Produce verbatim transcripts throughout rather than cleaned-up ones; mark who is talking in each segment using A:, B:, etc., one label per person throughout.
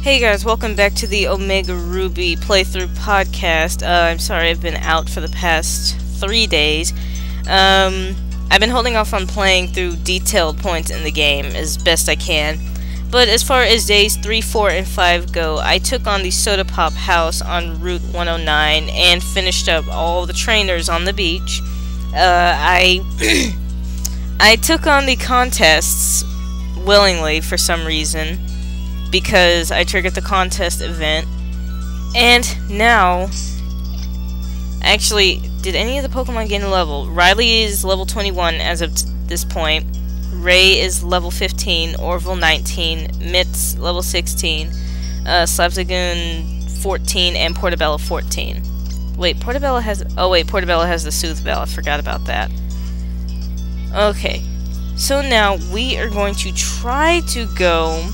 A: Hey guys, welcome back to the Omega Ruby playthrough podcast. Uh, I'm sorry I've been out for the past three days. Um, I've been holding off on playing through detailed points in the game as best I can. But as far as days three, four, and five go, I took on the Soda Pop house on Route one oh nine and finished up all the trainers on the beach. Uh, I, I took on the contests willingly for some reason, because I triggered the contest event, and now, actually, did any of the Pokemon gain a level? Riley is level twenty-one as of t this point, Ray is level fifteen, Orville nineteen, Mitz level sixteen, uh, Slapzagoon fourteen, and Portobello fourteen. Wait, Portobello has, oh wait, Portobello has the Soothe Bell, I forgot about that. Okay, so now we are going to try to go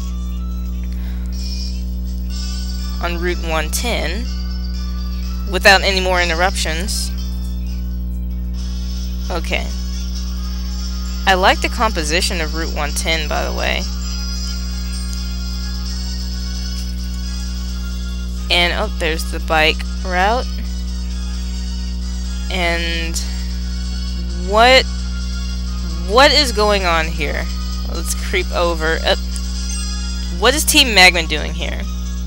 A: on Route one ten without any more interruptions. Okay. I like the composition of Route one ten, by the way. And, oh, there's the bike route. And what what is going on here? Let's creep over. Uh, what is Team Magma doing here?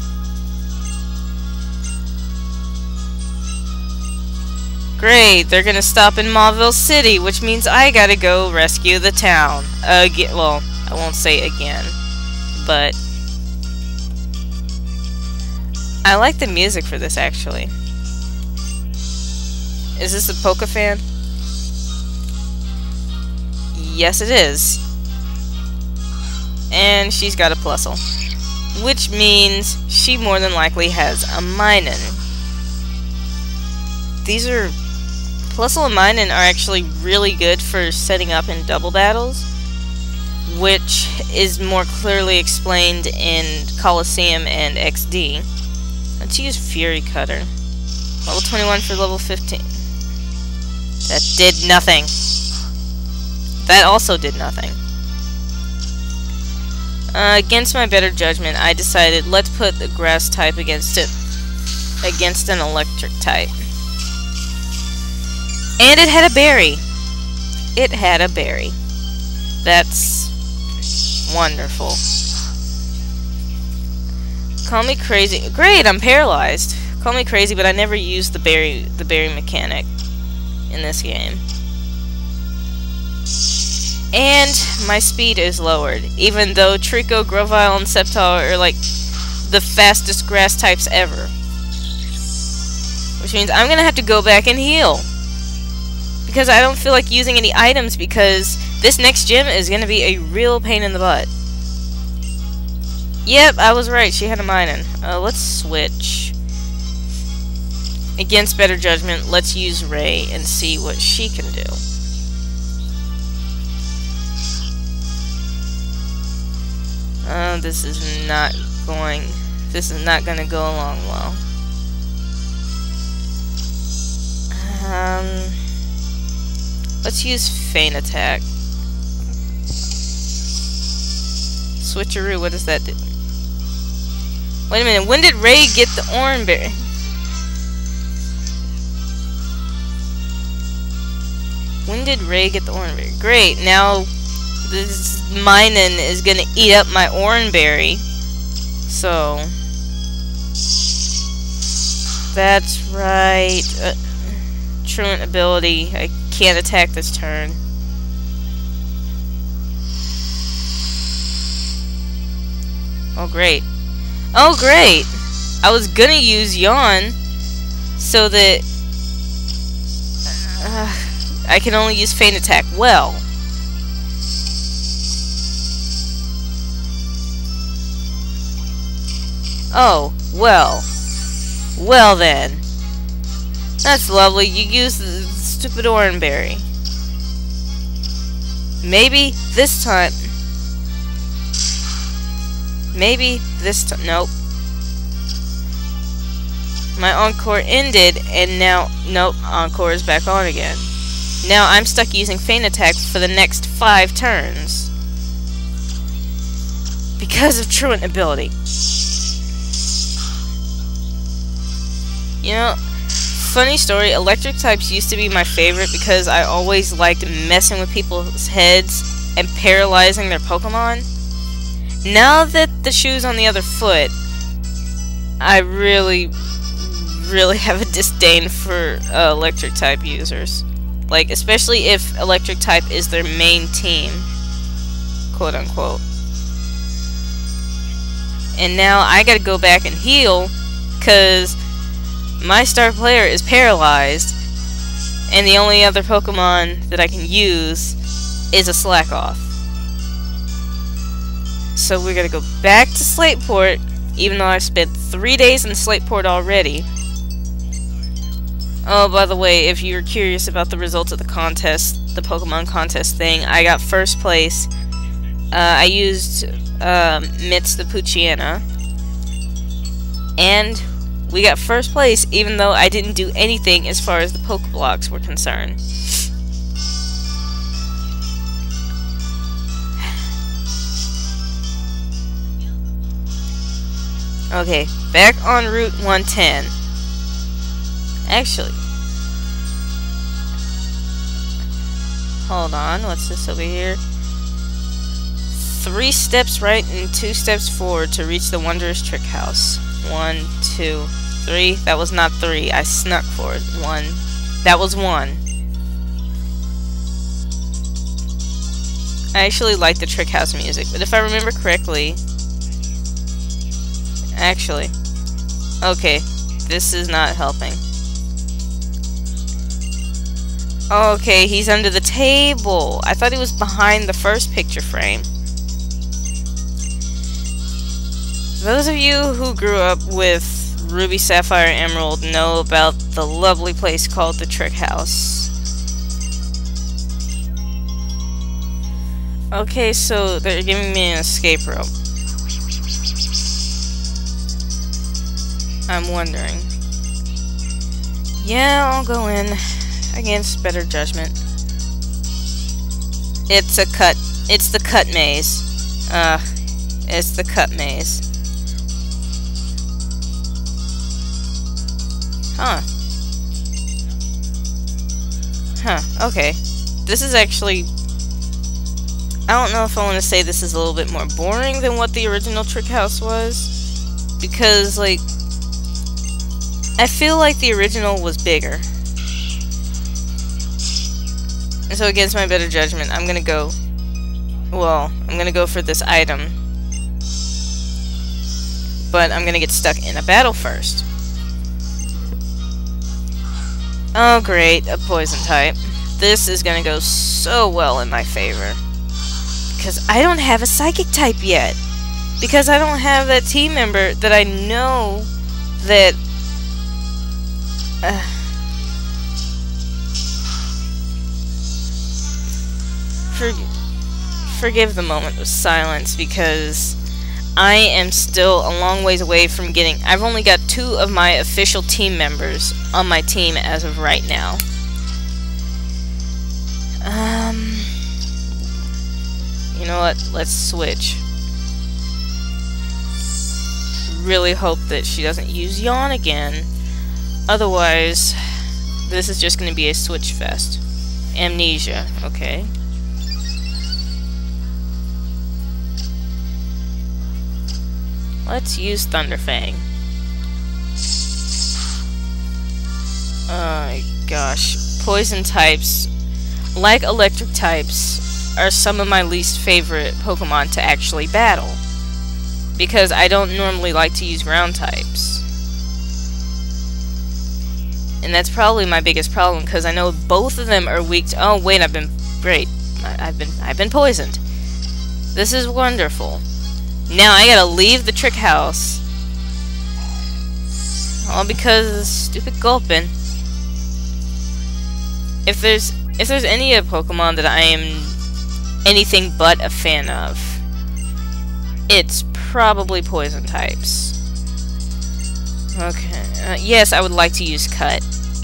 A: Great, they're gonna stop in Mauville City, which means I gotta go rescue the town. Again, well, I won't say again, but I like the music for this, actually. Is this a Poke fan? Yes, it is. And she's got a Plusle, which means she more than likely has a Minun. These are Plusle and Minun are actually really good for setting up in double battles, which is more clearly explained in Coliseum and X D. Let's use Fury Cutter. Level twenty-one for level fifteen. That did nothing. That also did nothing. Uh, against my better judgment, I decided let's put the grass type against it, against an electric type. And it had a berry. It had a berry. That's wonderful. Call me crazy. Great, I'm paralyzed. Call me crazy, but I never used the berry the berry mechanic in this game. And my speed is lowered, even though Trico, Grovyle, and Sceptile are like the fastest grass types ever. Which means I'm gonna have to go back and heal, because I don't feel like using any items, because this next gym is going to be a real pain in the butt. Yep, I was right. She had a Minun. Uh, let's switch. Against better judgment, let's use Ray and see what she can do. Uh, this is not going... This is not going to go along well. Um... Let's use Feint Attack. Switcheroo, what does that do? Wait a minute, when did Ray get the Oran Berry? When did Ray get the Oran Berry? Great, now this Minun is gonna eat up my Oran Berry. So... That's right. Uh, Truant ability. I can't attack this turn. Oh great. Oh great! I was gonna use Yawn so that uh, I can only use Feint Attack. Well, oh well, well then. That's lovely. You use the stupid Oran Berry. Maybe this time. Maybe this time. Nope. My Encore ended, and now, nope, Encore is back on again. Now I'm stuck using Feint Attack for the next five turns. Because of Truant ability. You know, funny story, electric types used to be my favorite because I always liked messing with people's heads and paralyzing their Pokemon. Now that the shoe's on the other foot, I really, really have a disdain for uh, electric type users. Like, especially if electric type is their main team, quote unquote. And now I gotta go back and heal because my star player is paralyzed, and the only other Pokemon that I can use is a Slack Off. So we're gonna go back to Slateport, even though I've spent three days in Slateport already. Oh, by the way, if you're curious about the results of the contest, the Pokemon contest thing, I got first place. Uh, I used um, Mitz the Poochyena, and we got first place, even though I didn't do anything as far as the Pokeblocks were concerned. Okay, back on Route one ten. Actually, hold on, what's this over here? Three steps right and two steps forward to reach the Wondrous Trick House. One, two, three. That was not three. I snuck forward. One. That was one. I actually like the Trick House music, but if I remember correctly... Actually... Okay, this is not helping. Okay, he's under the table. I thought he was behind the first picture frame. Those of you who grew up with Ruby, Sapphire, Emerald know about the lovely place called the Trick House. Okay, so they're giving me an escape rope. I'm wondering. Yeah, I'll go in against better judgment. It's a cut. It's the cut maze. Uh, it's the cut maze. Huh. Huh, okay. This is actually... I don't know if I want to say this is a little bit more boring than what the original Trick House was. Because, like... I feel like the original was bigger. And so against my better judgment, I'm gonna go... Well, I'm gonna go for this item. But I'm gonna get stuck in a battle first. Oh great, a poison type. This is gonna go so well in my favor. Because I don't have a psychic type yet. Because I don't have that team member that I know that... Uh, for, forgive the moment of silence because I am still a long ways away from getting... I've only got two of my official team members on my team as of right now. Um, you know what? Let's switch. Really hope that she doesn't use Yawn again. Otherwise, this is just going to be a switch fest. Amnesia, okay. Let's use Thunderfang. Oh my gosh. Poison types, like electric types, are some of my least favorite Pokemon to actually battle. Because I don't normally like to use ground types. And that's probably my biggest problem, because I know both of them are weak to... Oh, wait, I've been... Great. I've been... I've been poisoned. This is wonderful. Now I gotta leave the Trick House. All because of the stupid gulpin. If there's... If there's any of Pokemon that I am anything but a fan of, it's probably poison types. Okay. Uh, yes, I would like to use Cut.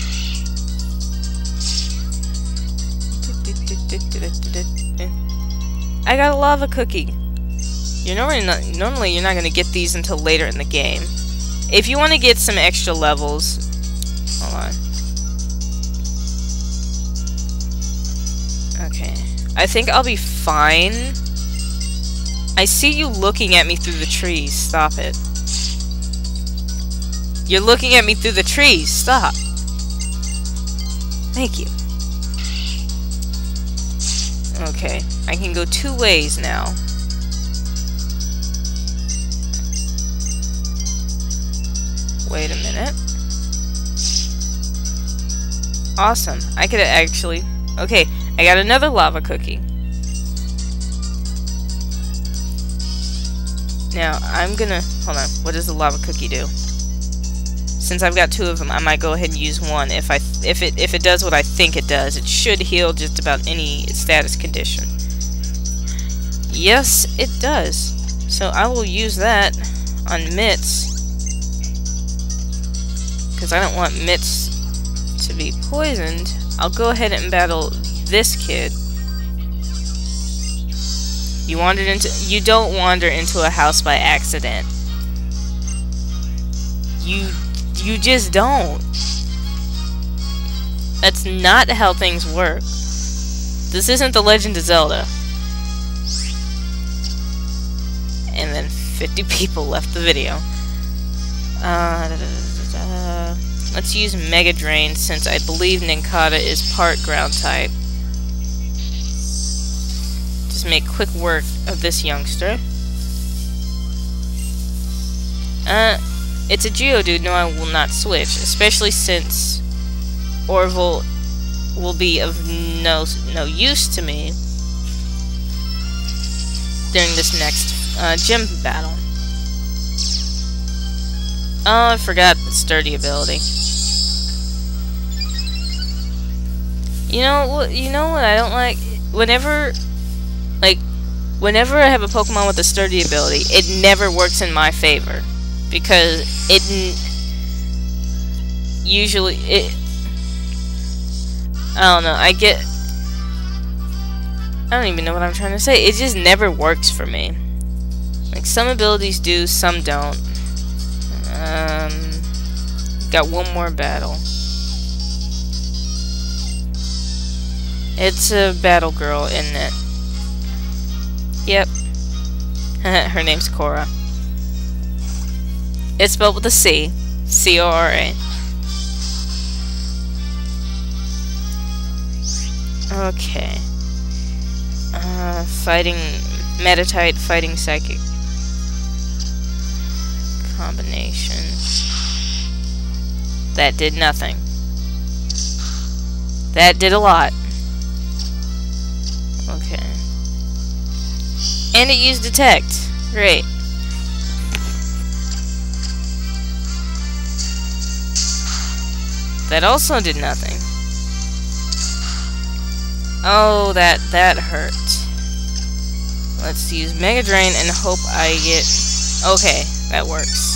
A: I got a lava cookie. You're normally not, normally you're not going to get these until later in the game. If you want to get some extra levels, Hold on. Okay. I think I'll be fine. I see you looking at me through the trees. Stop it. You're looking at me through the trees. Stop. Thank you. Okay. I can go two ways now. Wait a minute. Awesome. I could actually... Okay, I got another lava cookie. Now, I'm gonna... Hold on. What does the lava cookie do? Since I've got two of them, I might go ahead and use one. If I, if it, if it does what I think it does, it should heal just about any status condition. Yes, it does. So I will use that on Mitts. Because I don't want Mitts to be poisoned. I'll go ahead and battle this kid. You wandered into... You don't wander into a house by accident. You... You just don't. That's not how things work. This isn't The Legend of Zelda. And then fifty people left the video. Uh, da, da, da, da, da. Let's use Mega Drain since I believe Ninkata is part ground type. Just make quick work of this youngster. Uh, it's a Geodude. No, I will not switch, especially since Orville will be of no no use to me during this next uh, gym battle. Oh, I forgot the sturdy ability. You know what? You know what I don't like? Whenever, like, whenever I have a Pokemon with a sturdy ability, it never works in my favor because it n usually it. I don't know. I get. I don't even know what I'm trying to say. It just never works for me. Like some abilities do, some don't. Um, got one more battle. It's a battle girl, isn't it? Yep. Her name's Cora. It's spelled with a C. C O R A. Okay. Uh, fighting... Metatite, fighting psychic. Combination. That did nothing. That did a lot. Okay. And it used detect. Great. That also did nothing. Oh, that that hurt. Let's use Mega Drain and hope I get... Okay, that works.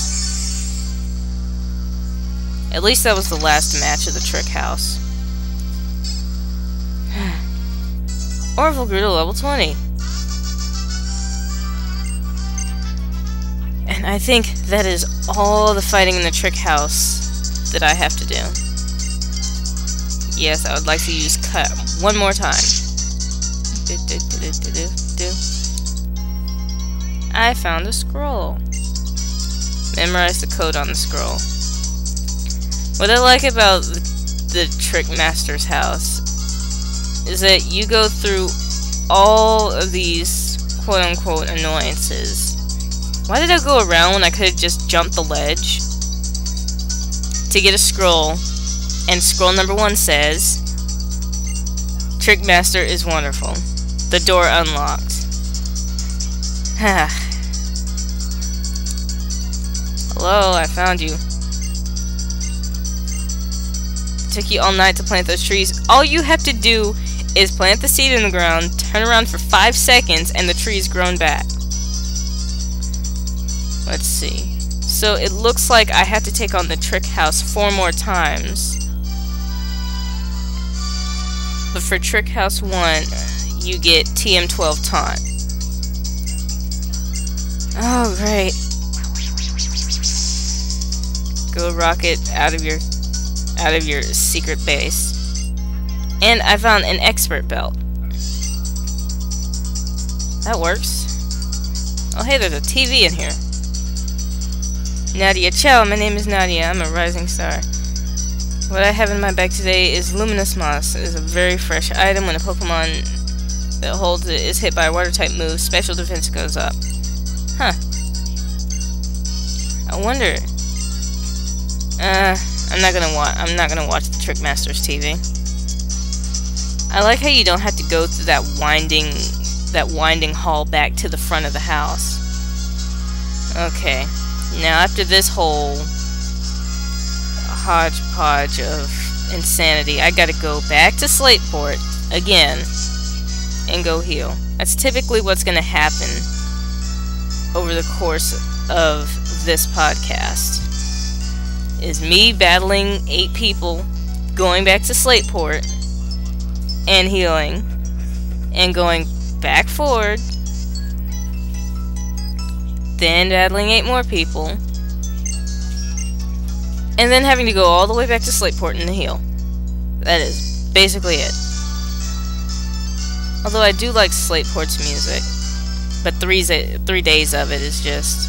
A: At least that was the last match of the Trick House. Orville grew to level twenty. And I think that is all the fighting in the Trick House that I have to do. Yes, I would like to use Cut one more time. Do, do, do, do, do, do. I found a scroll. Memorize the code on the scroll. What I like about the, the Trick Master's house is that you go through all of these quote-unquote annoyances. Why did I go around when I could have just jumped the ledge to get a scroll? And scroll number one says, Trick Master is wonderful. The door unlocked. Hello, I found you. It took you all night to plant those trees. All you have to do is plant the seed in the ground, turn around for five seconds, and the tree's grown back. Let's see. So it looks like I have to take on the Trick House four more times. But for Trick House one, you get T M twelve taunt. Oh, great. Go rocket out of your out of your secret base. And I found an expert belt. That works. Oh hey, there's a T V in here. Nadia, ciao, my name is Nadia. I'm a rising star. What I have in my bag today is luminous moss. It is a very fresh item. When a Pokemon that holds it is hit by a water type move, special defense goes up. Huh. I wonder. Uh, I'm not gonna watch. I'm not gonna watch the Trickmasters T V. I like how you don't have to go through that winding, that winding hall back to the front of the house. Okay. Now after this whole hodgepodge of insanity, I gotta go back to Slateport again and go heal. That's typically what's gonna happen over the course of this podcast. Is me battling eight people, going back to Slateport and healing, and going back forward, then battling eight more people, and then having to go all the way back to Slateport and heal. That is basically it. Although I do like Slateport's music, but three, three days of it is just...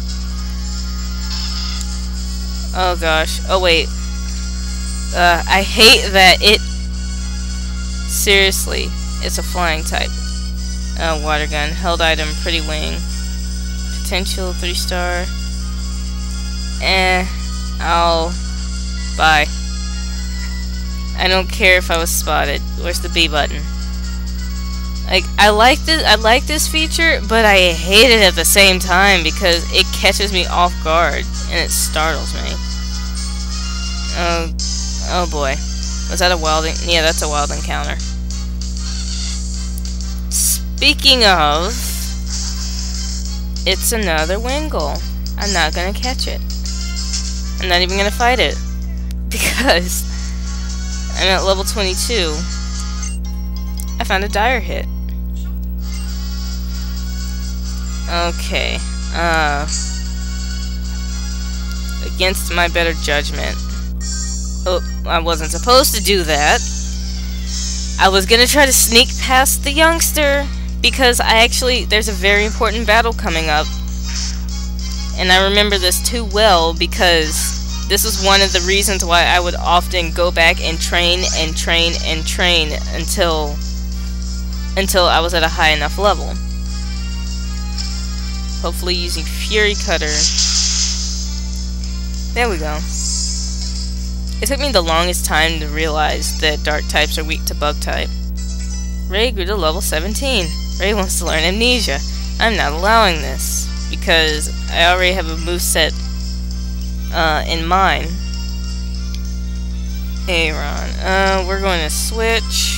A: Oh gosh. Oh wait. Uh, I hate that it... Seriously, it's a flying type. Uh, water gun, held item, pretty wing. Potential, three star. Eh, I'll... Bye. I don't care if I was spotted. Where's the B button? Like, I like this, I like this feature, but I hate it at the same time because it catches me off guard and it startles me. Oh, oh boy. Was that a wild? Yeah, that's a wild encounter. Speaking of, it's another Wingull. I'm not gonna catch it. I'm not even gonna fight it because I'm at level twenty-two. I found a dire hit. Okay. Uh, against my better judgment. Oh, I wasn't supposed to do that. I was gonna try to sneak past the youngster because I actually, there's a very important battle coming up. And I remember this too well because this is one of the reasons why I would often go back and train and train and train until until I was at a high enough level. Hopefully using Fury Cutter. There we go. It took me the longest time to realize that dark types are weak to bug type. Ray grew to level seventeen. Ray wants to learn Amnesia. I'm not allowing this because I already have a moveset uh, in mind. Aaron. Uh, we're going to switch.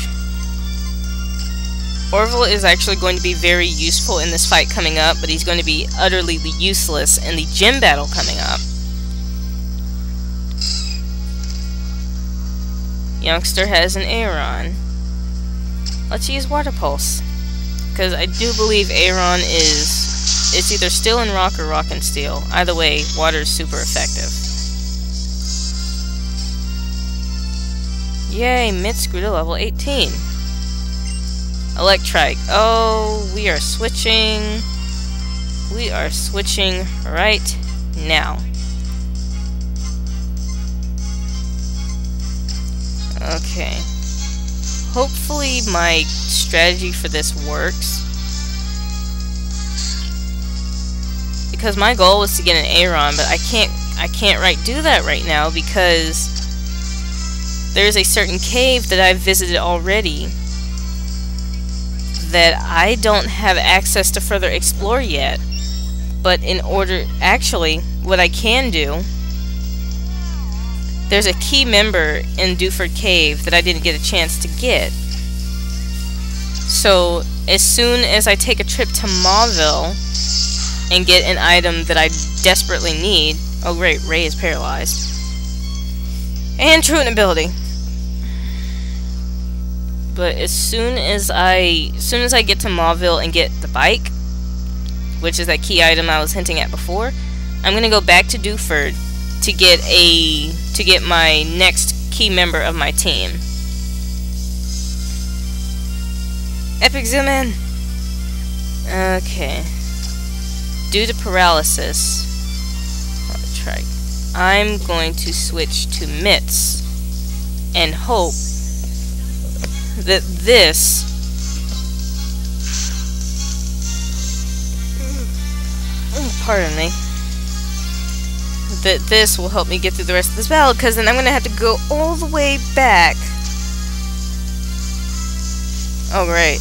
A: Orville is actually going to be very useful in this fight coming up, but he's going to be utterly useless in the gym battle coming up. Youngster has an Aeron. Let's use Water Pulse. Because I do believe Aeron is... It's either Steel and Rock or Rock and Steel. Either way, water is super effective. Yay, Mitz grew to level eighteen. Electrike. Oh, we are switching. We are switching right now. Okay. Hopefully my strategy for this works. Because my goal was to get an Aeron, but I can't I can't right do that right now because there's a certain cave that I've visited already that I don't have access to further explore yet. But in order, actually, what I can do, there's a key member in Dewford Cave that I didn't get a chance to get. So, as soon as I take a trip to Mauville and get an item that I desperately need... Oh great, Ray is paralyzed. And true ability. But as soon as I, as soon as I get to Mauville and get the bike, which is that key item I was hinting at before, I'm gonna go back to Dewford to get a to get my next key member of my team. Epic zoom in! Okay. Due to paralysis, I'll try. I'm going to switch to mitts and hope that this pardon me that this will help me get through the rest of this battle, because then I'm gonna have to go all the way back. Oh great.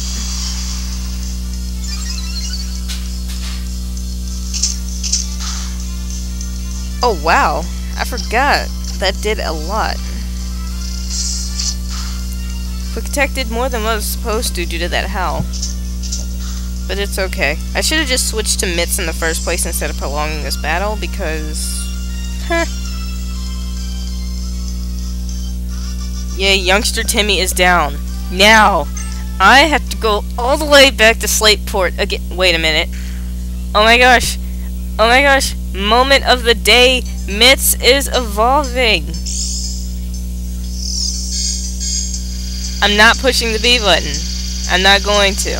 A: Oh wow, I forgot. That did a lot. Protected more than what I was supposed to due to that howl. But it's okay. I should have just switched to mitts in the first place instead of prolonging this battle, because... Huh. Yeah, youngster Timmy is down. Now, I have to go all the way back to Slateport again. Wait a minute. Oh my gosh. Oh my gosh. Moment of the day. Mitts is evolving. I'm not pushing the B button. I'm not going to.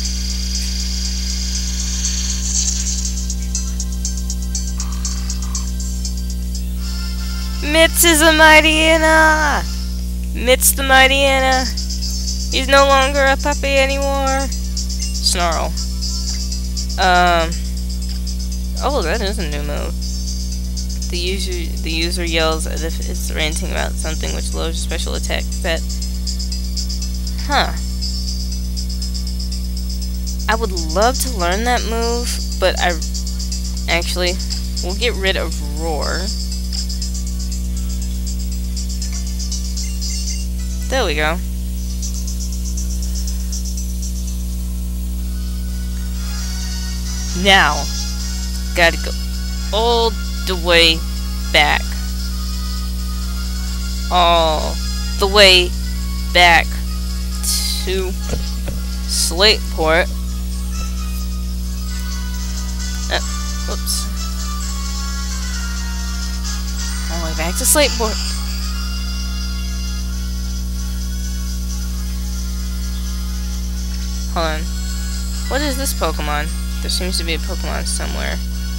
A: Mitts is a mighty Anna! Mitts the mighty Anna. He's no longer a puppy anymore. Snarl. Um. Oh, that is a new move. The user the user yells as if it's ranting about something, which lowers your special attack. Bet. Huh. I would love to learn that move, but I actually we'll get rid of roar. There we go. Now, gotta go all the way back. All the way back to Slateport. Uh, whoops. All the way back to Slateport. Hold on. What is this Pokemon? There seems to be a Pokemon somewhere.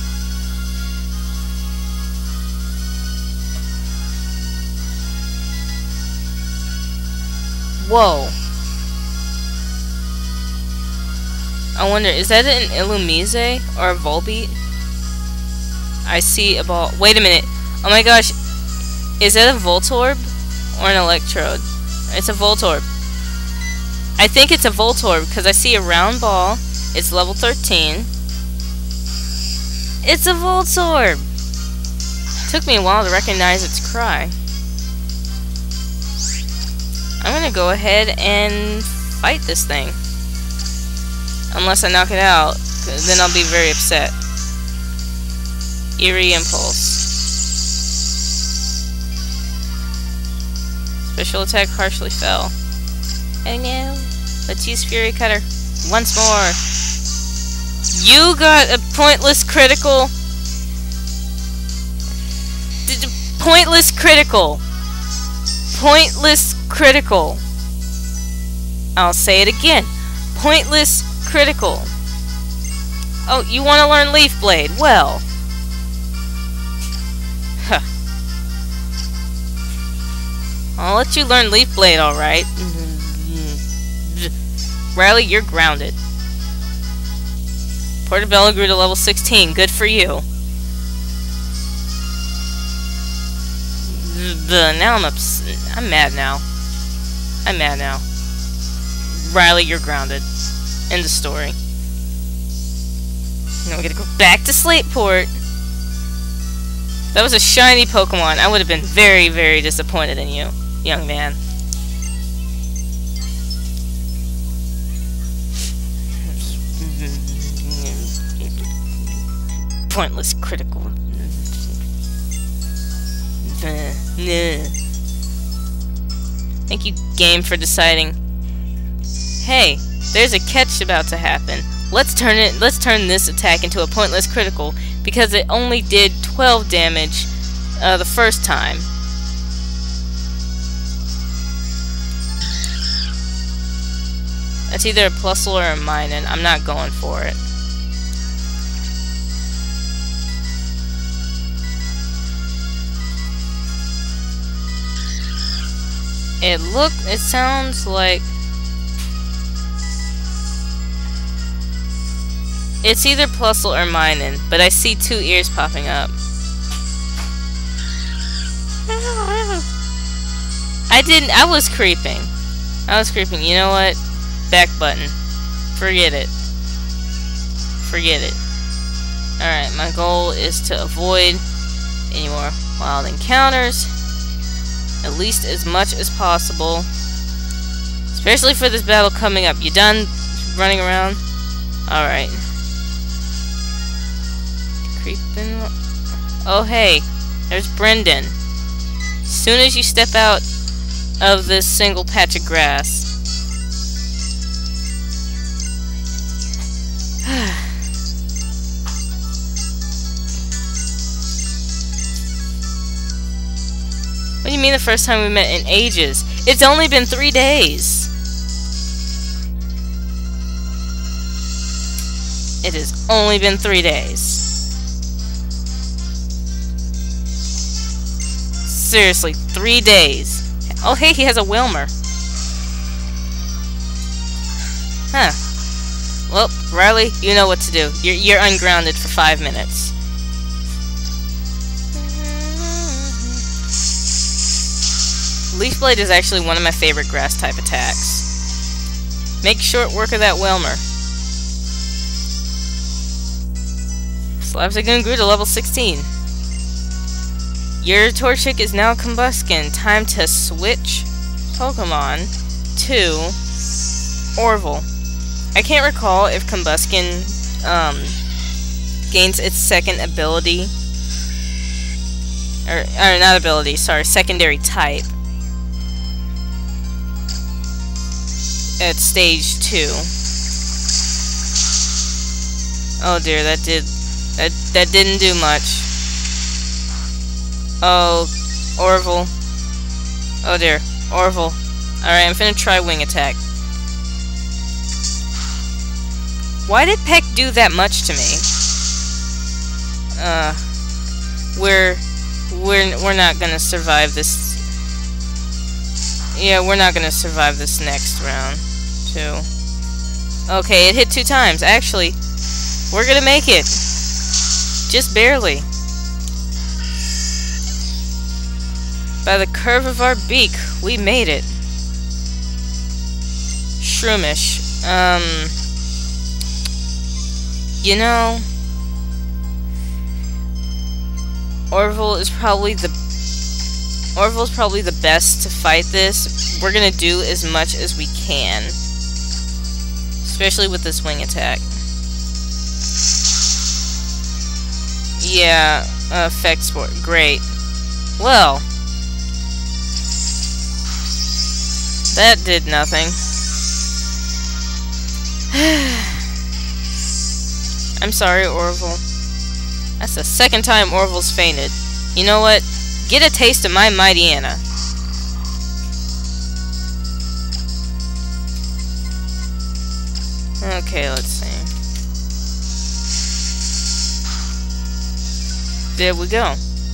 A: Whoa. I wonder, is that an Illumise or a Volbeat? I see a ball. Wait a minute. Oh my gosh. Is that a Voltorb or an Electrode? It's a Voltorb. I think it's a Voltorb because I see a round ball. It's level thirteen. It's a Voltorb! Took me a while to recognize its cry. I'm gonna go ahead and fight this thing. Unless I knock it out, then I'll be very upset. Eerie Impulse. Special attack partially fell. Oh no. Let's use Fury Cutter. Once more. You got a pointless critical. D pointless critical. Pointless critical. I'll say it again. Pointless critical. Oh, you want to learn Leaf Blade? Well. Huh. I'll let you learn Leaf Blade, alright. Riley, you're grounded. Portobello grew to level sixteen. Good for you. The now I'm ups I'm mad now. I'm mad now. Riley, you're grounded. End of story. Now we gotta go back to Slateport. That was a shiny Pokemon. I would have been very, very disappointed in you, young man. Pointless critical. Thank you, game, for deciding. Hey, there's a catch about to happen. Let's turn it. Let's turn this attack into a pointless critical because it only did twelve damage uh, the first time. It's either a Plusle or a Minun. I'm not going for it. It look. It sounds like it's either Plusle or Minun, but I see two ears popping up. I didn't. I was creeping. I was creeping. You know what? Back button. Forget it. Forget it. Alright, my goal is to avoid any more wild encounters. At least as much as possible. Especially for this battle coming up. You done running around? Alright. Creeping. Oh, hey. There's Brendan. As soon as you step out of this single patch of grass. What do you mean the first time we met in ages? It's only been three days. It has only been three days. Seriously, three days. Oh, hey, he has a Wilmer. Huh. Well, Riley, you know what to do. You're, you're ungrounded for five minutes. Leaf Blade is actually one of my favorite grass type attacks. Make short work of that Wilmer. Slapzagoon grew to level sixteen. Your Torchic is now Combuskin. Time to switch Pokemon to Orville. I can't recall if Combuskin um, gains its second ability. Or, or not ability, sorry, secondary type. At stage two. Oh dear, that did that that didn't do much. Oh, Orville. Oh dear, Orville. Alright, I'm finna try Wing Attack. Why did Peck do that much to me? Uh, we're we're we're not gonna survive this. Yeah, we're not gonna survive this next round. Two. Okay, it hit two times. Actually, we're gonna make it. Just barely. By the curve of our beak, we made it. Shroomish. Um, you know, Orville is probably the Orville's probably the best to fight this. We're gonna do as much as we can, especially with this Wing Attack. Yeah, uh, effect sport. Great. Well, that did nothing. I'm sorry, Orville. That's the second time Orville's fainted. You know what? Get a taste of my Mighty Anna. Okay, let's see. There we go.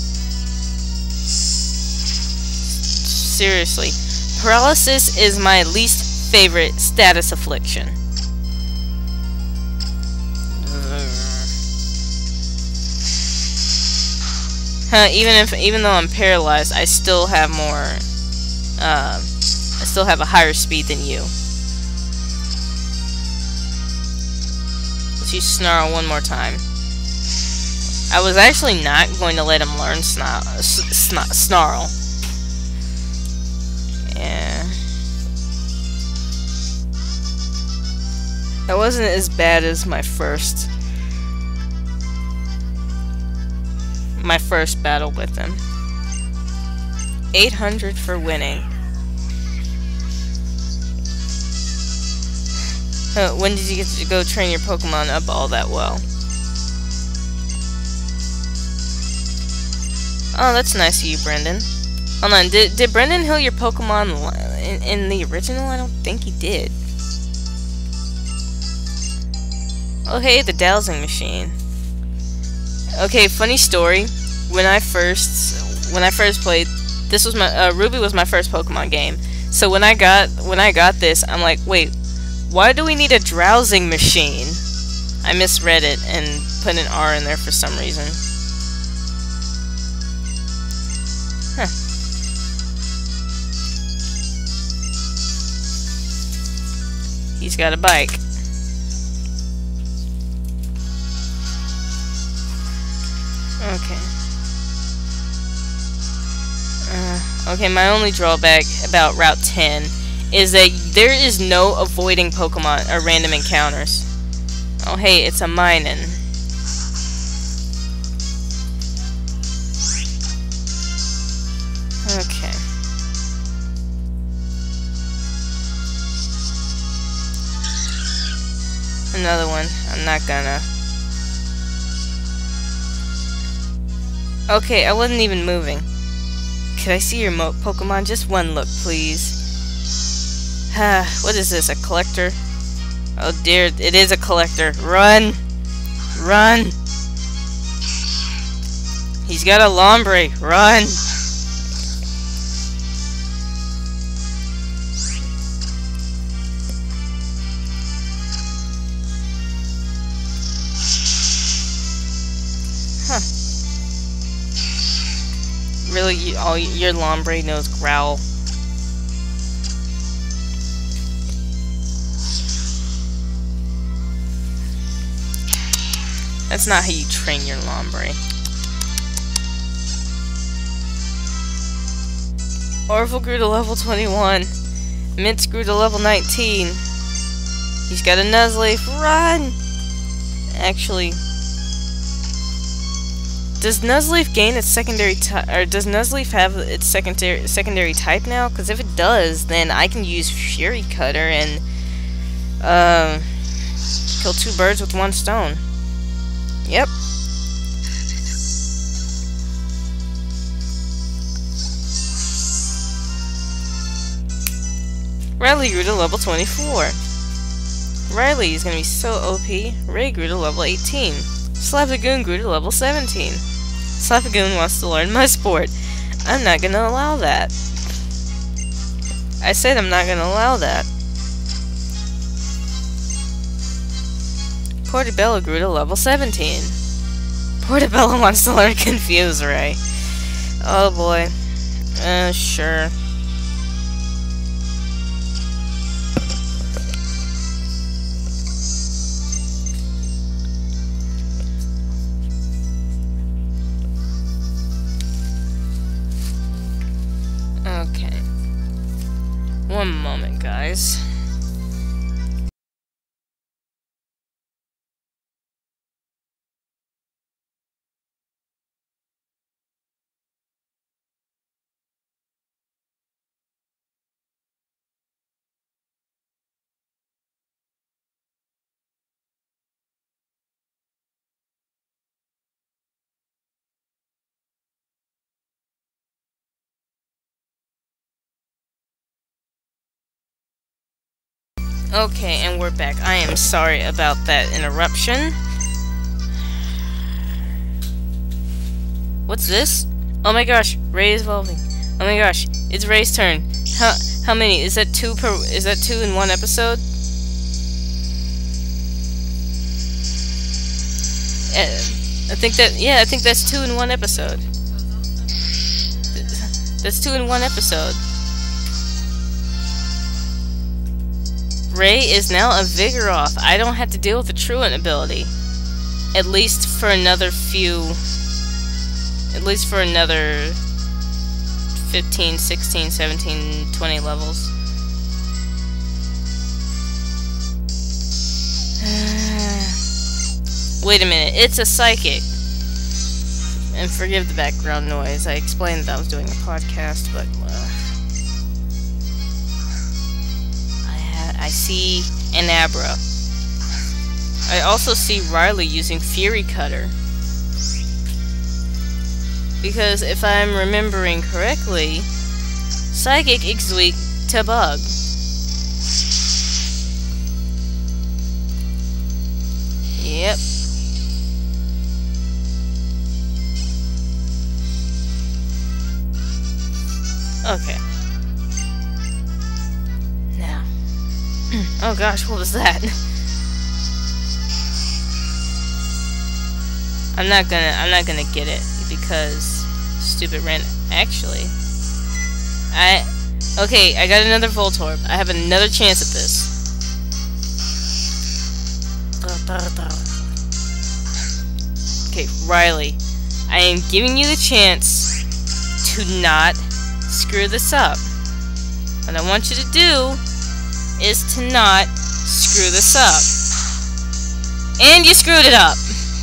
A: Seriously. Paralysis is my least favorite status affliction. Huh, even if even though I'm paralyzed, I still have more uh, I still have a higher speed than you. Let's use Snarl one more time. I was actually not going to let him learn sna sna Snarl. Yeah. That wasn't as bad as my first my first battle with him. eight hundred for winning. Uh, when did you get to go train your Pokemon up all that well? Oh, that's nice of you, Brendan. Hold on, did, did Brendan heal your Pokemon in, in the original? I don't think he did. Oh hey, the dowsing machine. Okay, funny story. When I first when I first played, this was my uh, Ruby was my first Pokemon game. So when I got when I got this, I'm like, wait, why do we need a drowsing machine? I misread it and put an R in there for some reason. Huh. He's got a bike. Okay. Uh, okay, my only drawback about Route ten is that there is no avoiding Pokemon or random encounters. Oh hey, it's a minin'. Okay. Another one. I'm not gonna. Okay, I wasn't even moving. Could I see your mo Pokemon? Just one look, please. Ah, what is this, a collector? Oh dear, it is a collector. Run! Run! He's got a Lombre. Run! Huh. Really, you, all your Lombre knows Growl. That's not how you train your Lombre. Orville grew to level twenty-one. Mintz grew to level nineteen. He's got a Nuzleaf. Run! Actually, does Nuzleaf gain its secondary type, or does Nuzleaf have its secondary secondary type now? Because if it does, then I can use Fury Cutter and uh, kill two birds with one stone. Yep. Riley grew to level twenty-four. Riley is gonna be so O P. Ray grew to level eighteen. Slavagoon grew to level seventeen. Slavagoon wants to learn my sport. I'm not gonna allow that. I said I'm not gonna allow that. Portobello grew to level seventeen. Portobello wants to learn Confuse Ray. Oh boy. Uh, sure. Okay. One moment, guys. Okay, and we're back. I am sorry about that interruption. What's this? Oh my gosh, Ray is evolving. Oh my gosh, it's Ray's turn. How how many? Is that two per? Is that two in one episode? Uh, I think that yeah, I think that's two in one episode. That's two in one episode. Ray is now a Vigoroth. I don't have to deal with the Truant ability. At least for another few... At least for another fifteen, sixteen, seventeen, twenty levels. Wait a minute, it's a Psychic. And forgive the background noise. I explained that I was doing a podcast, but... Uh, I see an Abra. I also see Riley using Fury Cutter. Because if I'm remembering correctly, Psychic is weak to Bug. Okay. Now. Oh gosh, what was that? I'm not gonna I'm not gonna get it because stupid ran actually. I okay, I got another Voltorb. I have another chance at this. Okay, Riley. I am giving you the chance to not screw this up. What I want you to do is to not screw this up. And you screwed it up.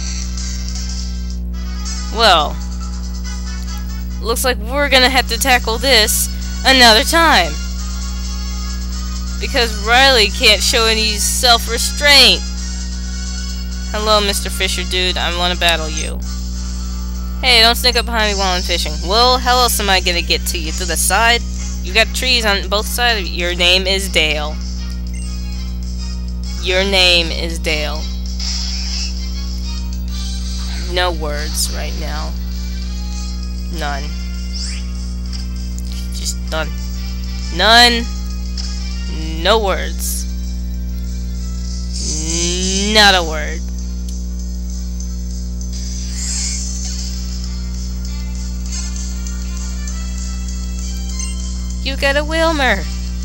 A: Well, looks like we're gonna have to tackle this another time. Because Riley can't show any self-restraint. Hello, Mister Fisher Dude. I want to battle you. Hey, don't sneak up behind me while I'm fishing. Well, how else am I gonna get to you? To the side? You got trees on both sides of you. Your name is Dale. Your name is Dale. No words right now. None. Just none. None. No words. Not a word. You got a Wilmer.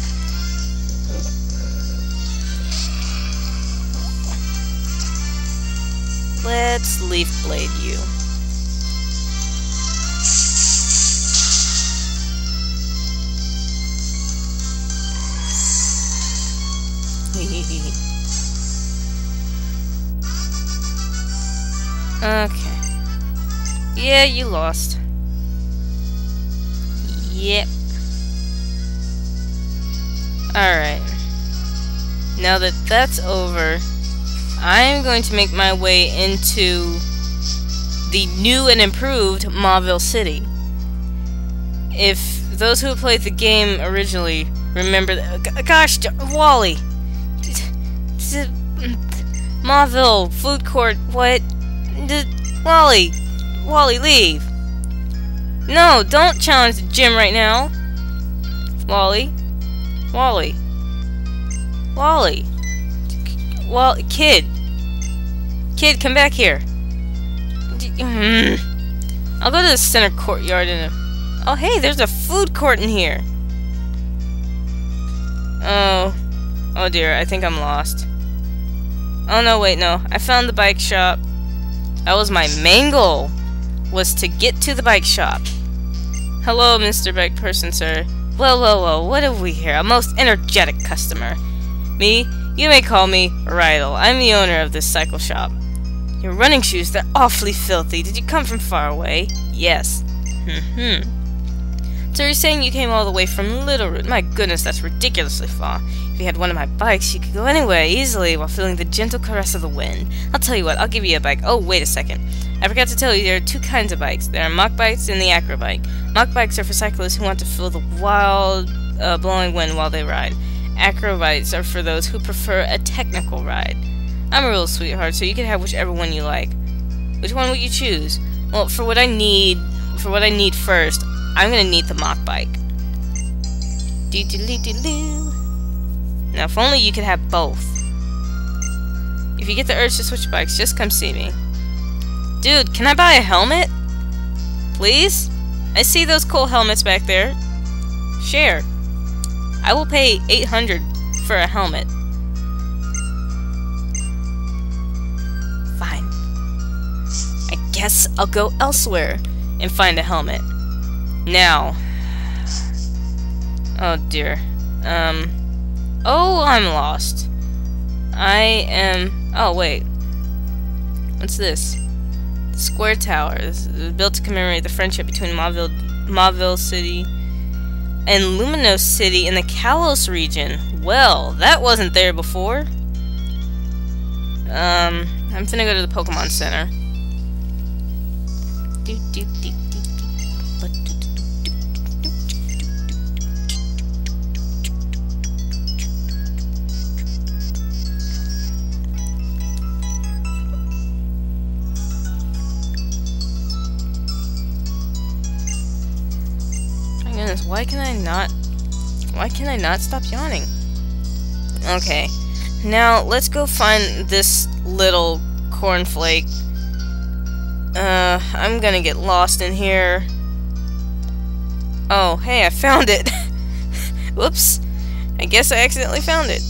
A: Let's Leaf Blade you. Okay. Yeah, you lost. Yep. Alright. Now that that's over, I'm going to make my way into the new and improved Mauville City. If those who played the game originally remember that, gosh, Wally! Mauville, food court, what? Wally! Wally, leave! No, don't challenge the gym right now! Wally? Wally? Wally? Wally, kid! Kid, come back here! I'll go to the center courtyard in a... Oh, hey, there's a food court in here! Oh. Oh dear, I think I'm lost. Oh no, wait, no. I found the bike shop. That was my main goal, was to get to the bike shop. Hello, Mister Bike Person, sir. Well, well, well, what have we here? A most energetic customer. Me? You may call me Rydell. I'm the owner of this cycle shop. Your running shoes, they're awfully filthy. Did you come from far away? Yes. Hmm. So you're saying you came all the way from Littleroot? My goodness, that's ridiculously far. If you had one of my bikes, you could go anywhere easily while feeling the gentle caress of the wind. I'll tell you what, I'll give you a bike. Oh, wait a second. I forgot to tell you, there are two kinds of bikes. There are mock bikes and the acro bike. Mock bikes are for cyclists who want to feel the wild, uh, blowing wind while they ride. Acro bikes are for those who prefer a technical ride. I'm a real sweetheart, so you can have whichever one you like. Which one would you choose? Well, for what I need, for what I need first, I'm gonna need the mock bike. Doo-doo-doo-doo-doo. Now, if only you could have both. If you get the urge to switch bikes, just come see me. Dude, can I buy a helmet? Please? I see those cool helmets back there. Share. I will pay eight hundred for a helmet. Fine. I guess I'll go elsewhere and find a helmet. Now. Oh dear. Um. Oh, I'm lost. I am... Oh, wait. What's this? The Square Tower. This is built to commemorate the friendship between Mauville, Mauville City and Luminos City in the Kalos region. Well, that wasn't there before. Um, I'm gonna go to the Pokemon Center. Do, do, do, do. goodness, why can I not... Why can I not stop yawning? Okay. Now, let's go find this little cornflake. Uh, I'm gonna get lost in here. Oh, hey, I found it! Whoops. I guess I accidentally found it.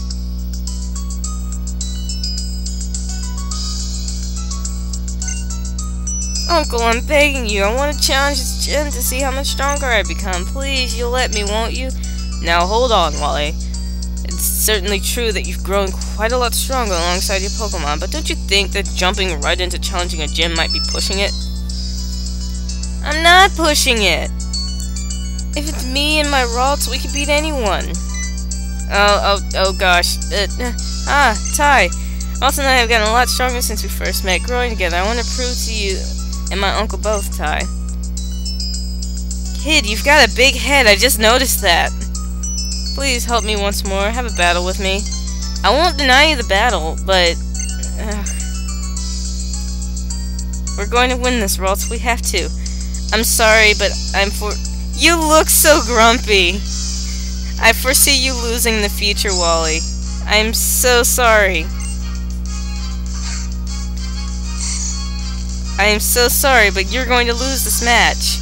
A: Uncle, I'm begging you. I want to challenge this gym to see how much stronger I become. Please, you'll let me, won't you? Now, hold on, Wally. It's certainly true that you've grown quite a lot stronger alongside your Pokemon, but don't you think that jumping right into challenging a gym might be pushing it? I'm not pushing it! If it's me and my Ralts, we can beat anyone. Oh, oh, oh gosh. Uh, uh, ah, Ty. Ralts and I have gotten a lot stronger since we first met. Growing together, I want to prove to you and my uncle both, Ty. Kid, you've got a big head. I just noticed that. Please help me once more. Have a battle with me. I won't deny you the battle, but... Uh, we're going to win this, Ralts. We have to. I'm sorry, but I'm for... You look so grumpy. I foresee you losing in the future, Wally. I'm so sorry. I am so sorry, but you're going to lose this match.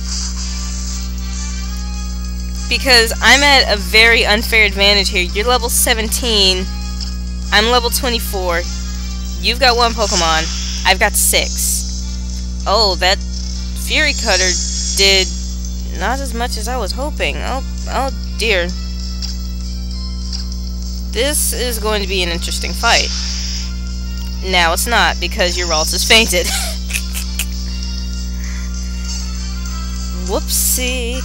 A: Because I'm at a very unfair advantage here. You're level seventeen. I'm level twenty-four. You've got one Pokemon. I've got six. Oh, that Fury Cutter did not as much as I was hoping. Oh, oh dear. This is going to be an interesting fight. Now it's not, because your Ralts has fainted. Whoopsie.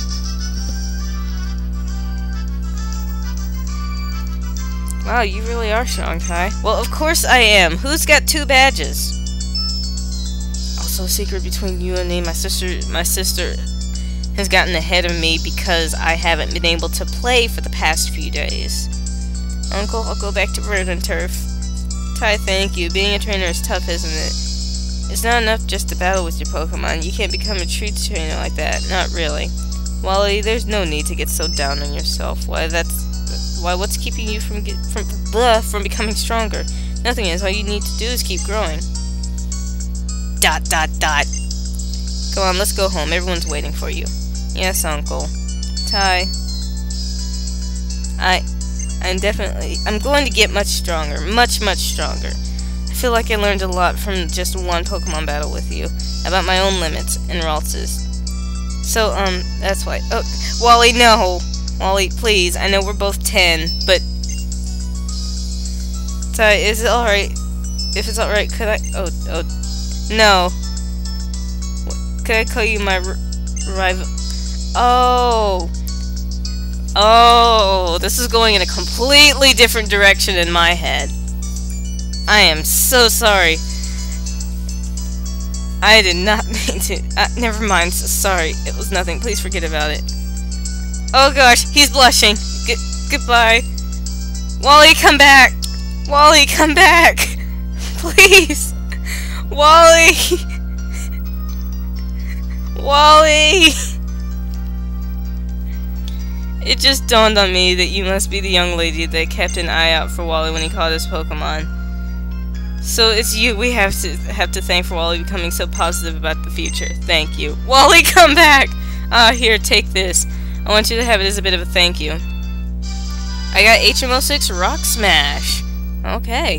A: Wow, you really are strong, Ty. Well, of course I am. Who's got two badges? Also, a secret between you and me. My sister, my sister has gotten ahead of me because I haven't been able to play for the past few days. Uncle, I'll go back to Verdant Turf. Ty, thank you. Being a trainer is tough, isn't it? It's not enough just to battle with your Pokemon. You can't become a true trainer like that. Not really. Wally, there's no need to get so down on yourself. Why, that's... Why, what's keeping you from get, from blah, from becoming stronger? Nothing is. All you need to do is keep growing. Dot, dot, dot. Go on, let's go home. Everyone's waiting for you. Yes, Uncle. Ty. I... I'm definitely... I'm going to get much stronger. Much, much stronger. I feel like I learned a lot from just one Pokemon battle with you. About my own limits and Ralts's. So, um, that's why... Oh, Wally, no! Wally, please. I know we're both ten, but... Ty, is it alright? If it's alright, could I... Oh, oh... No. Could I call you my rival? Oh... Oh, this is going in a completely different direction in my head. I am so sorry. I did not mean to. Uh, never mind. So sorry. It was nothing. Please forget about it. Oh gosh, he's blushing. G goodbye. Wally, come back. Wally, come back. Please. Wally. Wally. It just dawned on me that you must be the young lady that kept an eye out for Wally when he caught his Pokemon. So it's you we have to have to thank for Wally becoming so positive about the future. Thank you. Wally, come back! Ah, uh, here, take this. I want you to have it as a bit of a thank you. I got H M O six Rock Smash. Okay.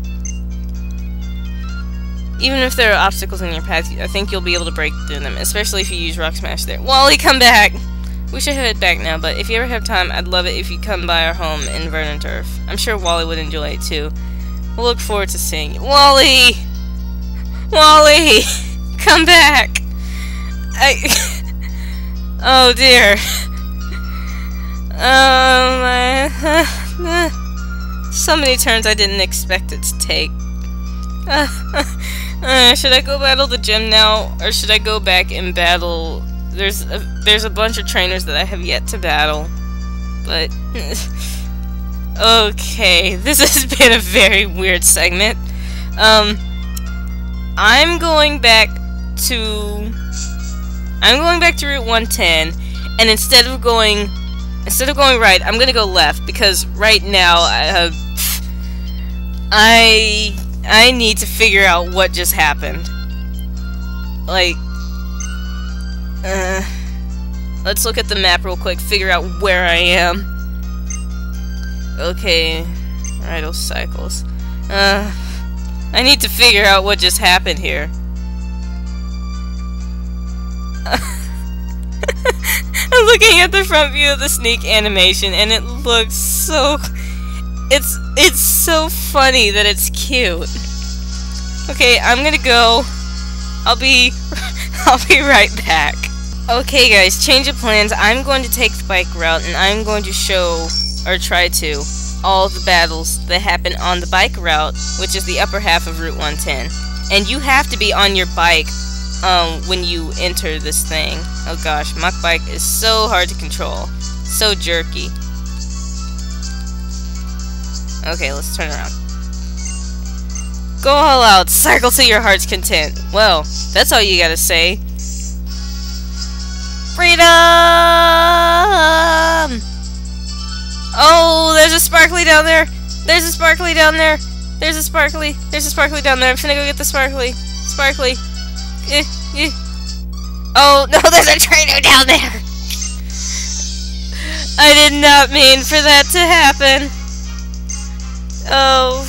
A: Even if there are obstacles in your path, I think you'll be able to break through them, especially if you use Rock Smash there. Wally, come back! We should head back now, but if you ever have time, I'd love it if you come by our home in Verdant Turf. I'm sure Wally would enjoy it too. We'll look forward to seeing you. Wally! Wally! Come back! I... Oh dear. Oh my... So many turns I didn't expect it to take. Uh, uh, should I go battle the gym now, or should I go back and battle... There's a, there's a bunch of trainers that I have yet to battle, but okay, this has been a very weird segment. Um, I'm going back to I'm going back to Route one ten, and instead of going, instead of going right, I'm gonna go left because right now, uh, I, I need to figure out what just happened. Like, uh, let's look at the map real quick, figure out where I am. Okay, idle cycles. Uh, I need to figure out what just happened here. I'm looking at the front view of the sneak animation, and it looks so... It's it's so funny that it's cute. Okay, I'm gonna go. I'll be I'll be right back. Okay, guys, change of plans. I'm going to take the bike route, and I'm going to show, or try to, all the battles that happen on the bike route, which is the upper half of Route one ten. And you have to be on your bike um, when you enter this thing. Oh gosh, my bike is so hard to control. So jerky. Okay, let's turn around. Go all out, cycle to your heart's content. Well, that's all you gotta say. Freedom! Oh, there's a sparkly down there. There's a sparkly down there. There's a sparkly. There's a sparkly down there. I'm finna go get the sparkly. Sparkly. Eh, eh. Oh, no, there's a trainer down there. I did not mean for that to happen. Oh.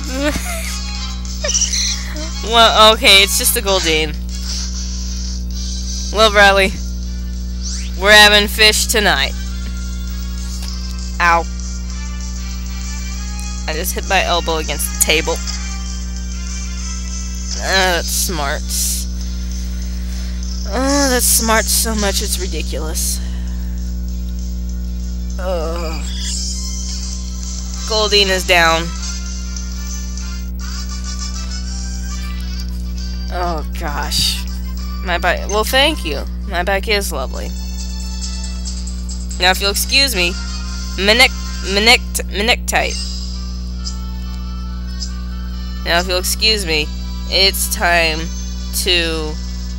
A: Well, okay, it's just a Goldine. Well, Bradley, we're having fish tonight. Ow. I just hit my elbow against the table. Ah, that's smart. Oh, that's smart so much it's ridiculous. Ugh. Goldine is down. Oh gosh. My bike. Well, thank you. My bike is lovely. Now, if you'll excuse me, my neck, my neck, my neck tight. Now, if you'll excuse me, it's time to.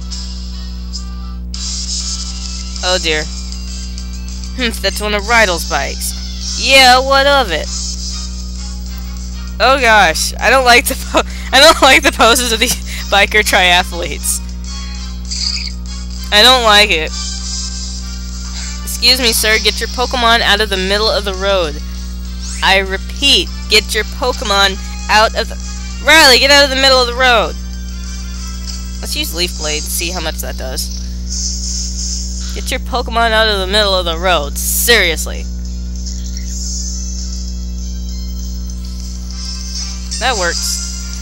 A: Oh dear. Hmm, that's one of Rydell's bikes. Yeah, what of it? Oh gosh, I don't like the po I don't like the poses of these biker triathletes. I don't like it. Excuse me, sir. Get your Pokemon out of the middle of the road. I repeat, get your Pokemon out of the... Riley, get out of the middle of the road. Let's use Leaf Blade and see how much that does. Get your Pokemon out of the middle of the road. Seriously. That works.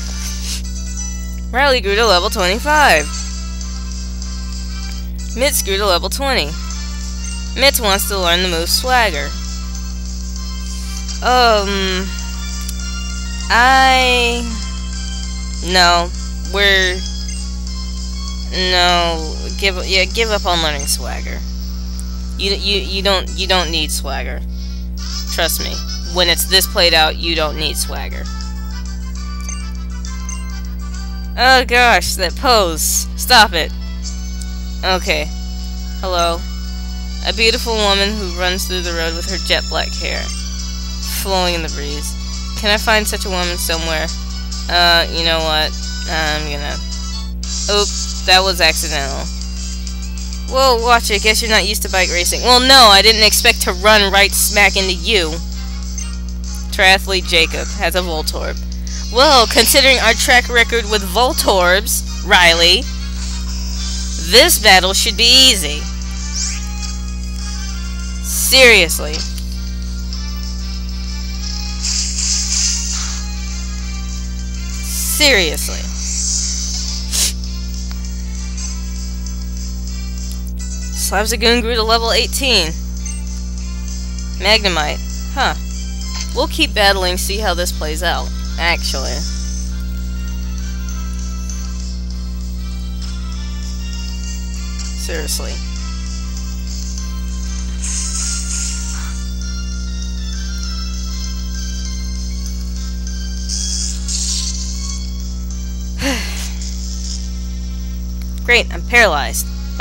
A: Riley grew to level twenty-five. Mitz grew to level twenty. Mitz wants to learn the move Swagger. Um... I... No. We're... No. Give yeah, give up on learning Swagger. You you you don't you don't need Swagger. Trust me. When it's this played out, you don't need Swagger. Oh gosh, that pose. Stop it. Okay. Hello. A beautiful woman who runs through the road with her jet black hair flowing in the breeze. Can I find such a woman somewhere? Uh, you know what? I'm gonna... Oops, that was accidental. Whoa, watch it. Guess you're not used to bike racing. Well, no, I didn't expect to run right smack into you. Triathlete Jacob has a Voltorb. Well, considering our track record with Voltorbs, Riley, this battle should be easy. Seriously. Seriously. Slabzagoon grew to level eighteen. Magnemite. Huh. We'll keep battling, see how this plays out. Actually. Seriously. Great, I'm paralyzed.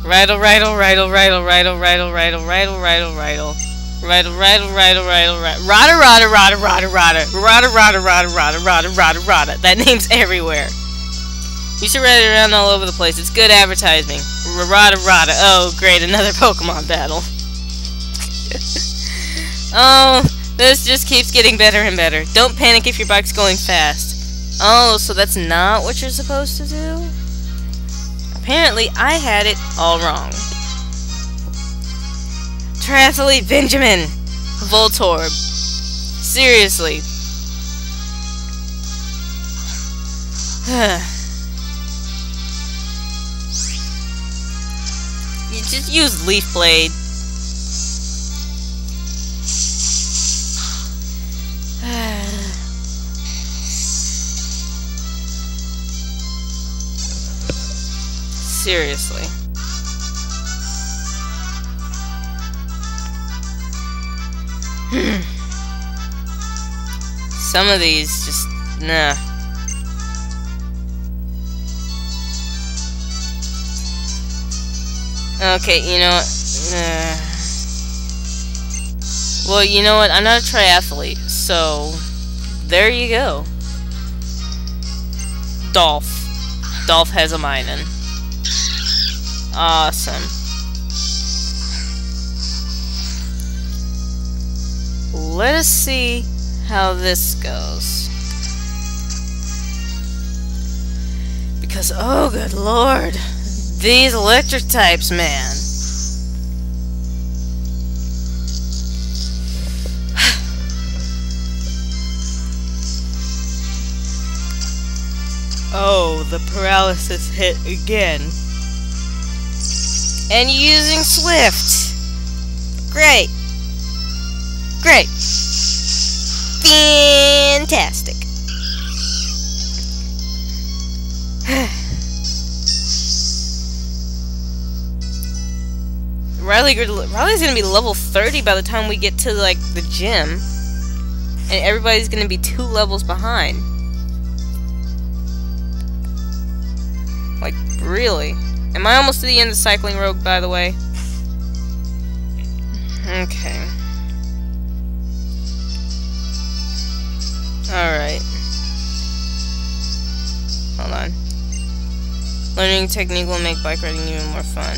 A: Riddle, riddle, riddle, riddle, riddle, riddle, riddle, riddle, riddle, riddle. Riddle, riddle, riddle, riddle, riddle. Rada, rada, rada, rada, rada. Rada, rada, rada, rada, rada, rada, rada. That name's everywhere. You should write it around all over the place. It's good advertising. Rada, rada. Oh, great. Another Pokemon battle. Oh, this just keeps getting better and better. Don't panic if your bike's going fast. Oh, so that's not what you're supposed to do? Apparently, I had it all wrong. Triathlete Benjamin. Voltorb. Seriously. You just use Leaf Blade. Seriously. Some of these just nah. Okay, you know what? Nah. Well, you know what? I'm not a triathlete, so there you go. Dolph. Dolph has a Minun. Awesome. Let us see how this goes. Because, oh good lord, these electric types, man. Oh, the paralysis hit again. And using Swift. Great. Great. Fantastic. Riley, Riley's gonna be level thirty by the time we get to, like, the gym. And everybody's gonna be two levels behind. Like, really? Am I almost to the end of Cycling Rogue, by the way? Okay. Alright. Hold on. Learning technique will make bike riding even more fun.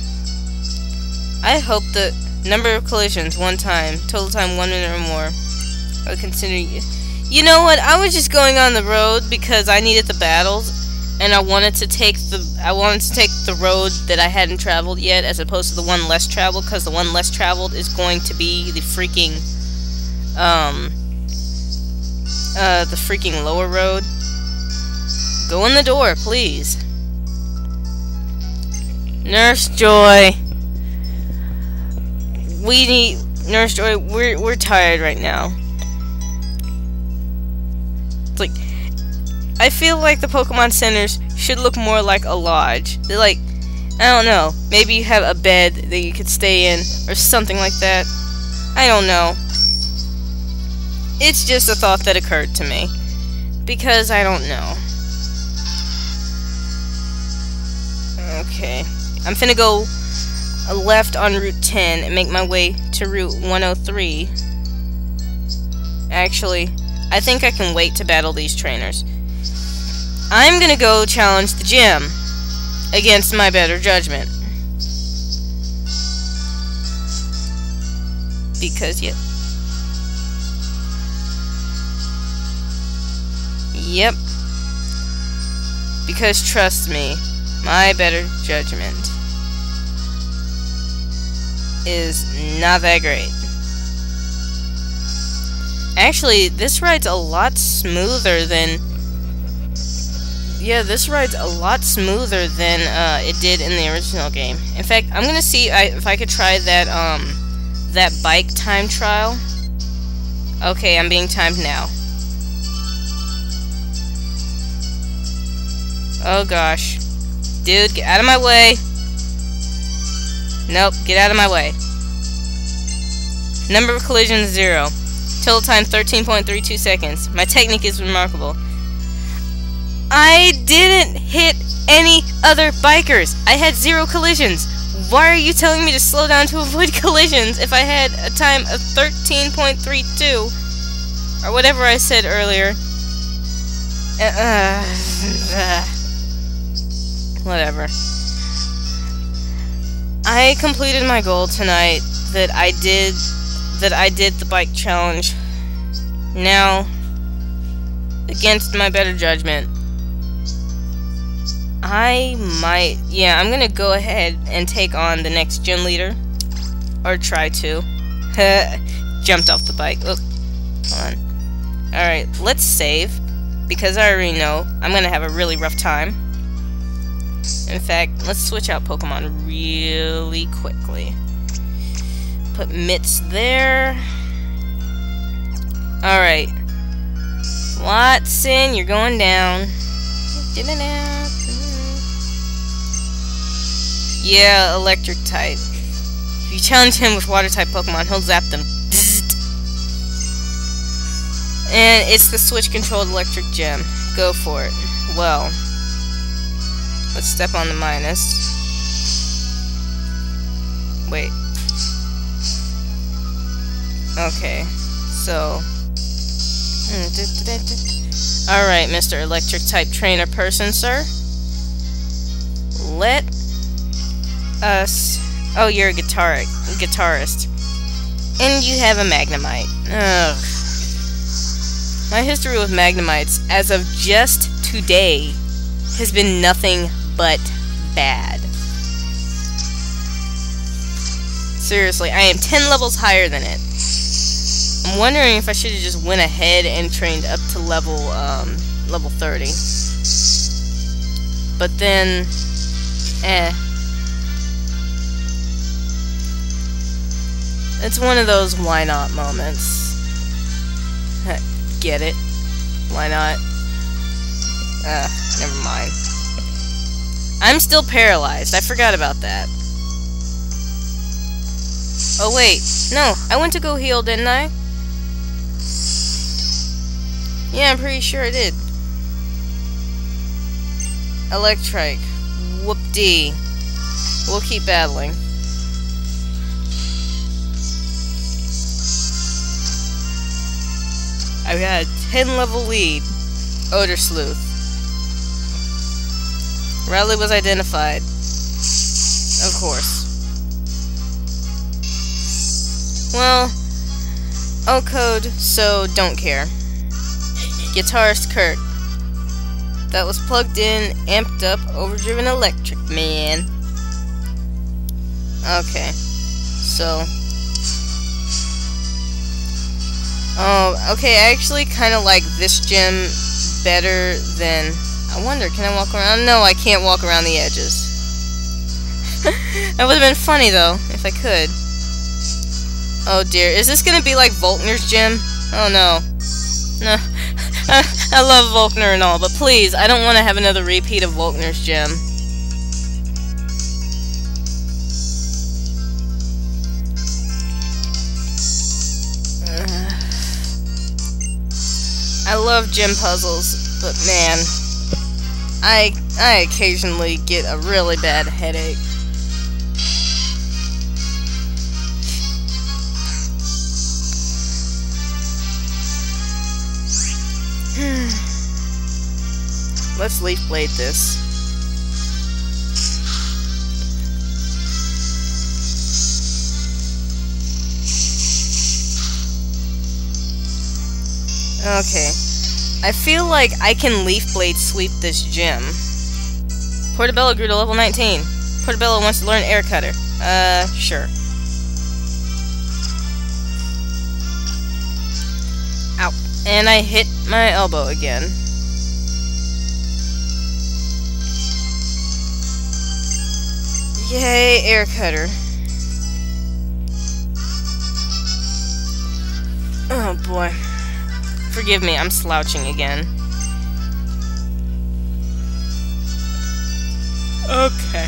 A: I hope the number of collisions, one time. Total time, one minute or more. I would consider you. You know what? I was just going on the road because I needed the battles. And I wanted to take the I wanted to take the road that I hadn't traveled yet, as opposed to the one less traveled, because the one less traveled is going to be the freaking um uh the freaking lower road. Go in the door, please. Nurse Joy. We need Nurse Joy. We're we're tired right now. It's like, I feel like the Pokemon centers should look more like a lodge. They're like, I don't know, maybe you have a bed that you could stay in, or something like that. I don't know. It's just a thought that occurred to me. Because I don't know. Okay. I'm finna go left on Route ten and make my way to Route one oh three. Actually, I think I can wait to battle these trainers. I'm gonna go challenge the gym against my better judgment. Because, yeah. Yep. Because, trust me, my better judgment is not that great. Actually, this ride's a lot smoother than... Yeah, this ride's a lot smoother than uh, it did in the original game. In fact, I'm gonna see I, if I could try that um that bike time trial. Okay, I'm being timed now. Oh gosh, dude, get out of my way! Nope, get out of my way. Number of collisions zero. Total time thirteen point three two seconds. My technique is remarkable. I didn't hit any other bikers. I had zero collisions. Why are you telling me to slow down to avoid collisions if I had a time of thirteen point three two? Or whatever I said earlier. Uh, uh, whatever. I completed my goal tonight that I did that I did the bike challenge. Now, against my better judgment, I might, yeah, I'm gonna go ahead and take on the next gym leader. Or try to. Jumped off the bike. Oh, hold on. Alright, let's save. Because I already know I'm gonna have a really rough time. In fact, let's switch out Pokemon really quickly. Put Mitts there. Alright. Watson, you're going down. Yeah, electric type. If you challenge him with water type Pokemon, he'll zap them. And it's the switch controlled electric gym. Go for it. Well, let's step on the minus. Wait. Okay. So. Alright, Mister Electric type trainer person, sir. Let us. Oh, you're a guitar guitarist. And you have a Magnemite. Ugh. My history with Magnemites, as of just today, has been nothing but bad. Seriously, I am ten levels higher than it. I'm wondering if I should have just went ahead and trained up to level, um, level thirty. But then, eh. It's one of those why not moments. Get it? Why not? Uh, never mind. I'm still paralyzed. I forgot about that. Oh wait, no, I went to go heal, didn't I? Yeah, I'm pretty sure I did. Electrike. Whoop-dee. We'll keep battling. I've got a ten level lead. Odor Sleuth. Rowley was identified. Of course. Well, oh code, so don't care. Guitarist Kurt. That was plugged in, amped up, overdriven electric man. Okay. So. Oh, okay, I actually kind of like this gym better than... I wonder, can I walk around? No, I can't walk around the edges. That would have been funny, though, if I could. Oh, dear. Is this going to be like Volkner's gym? Oh, no. No. I love Volkner and all, but please, I don't want to have another repeat of Volkner's gym. I love gym puzzles, but man, I I occasionally get a really bad headache. Let's leaf blade this. Okay. I feel like I can Leaf Blade sweep this gym. Portobello grew to level nineteen. Portobello wants to learn Air Cutter. Uh, sure. Ow. And I hit my elbow again. Yay, Air Cutter. Oh boy. Forgive me, I'm slouching again. Okay.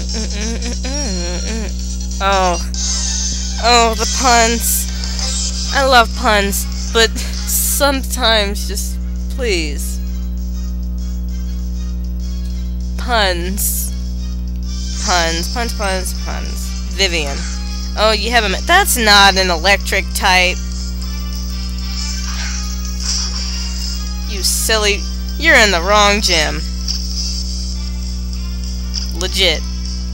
A: Oh. Oh, the puns. I love puns, but sometimes just please. Puns. Puns, puns, puns, puns. Vivian. Oh, you haven't met. That's not an electric type. You silly. You're in the wrong gym. Legit.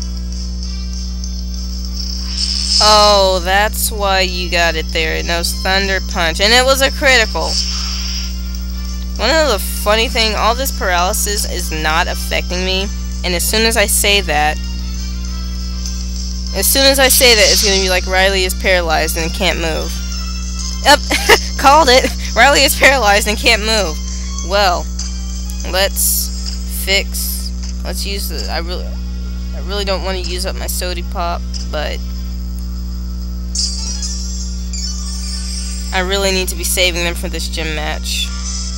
A: Oh, that's why you got it there. It knows Thunder Punch. And it was a critical. One of the funny thing, all this paralysis is not affecting me. And as soon as I say that, as soon as I say that, it's going to be like Riley is paralyzed and can't move. Yep, called it. Riley is paralyzed and can't move. Well, let's fix. Let's use the. I really, I really don't want to use up my Sody Pop, but I really need to be saving them for this gym match.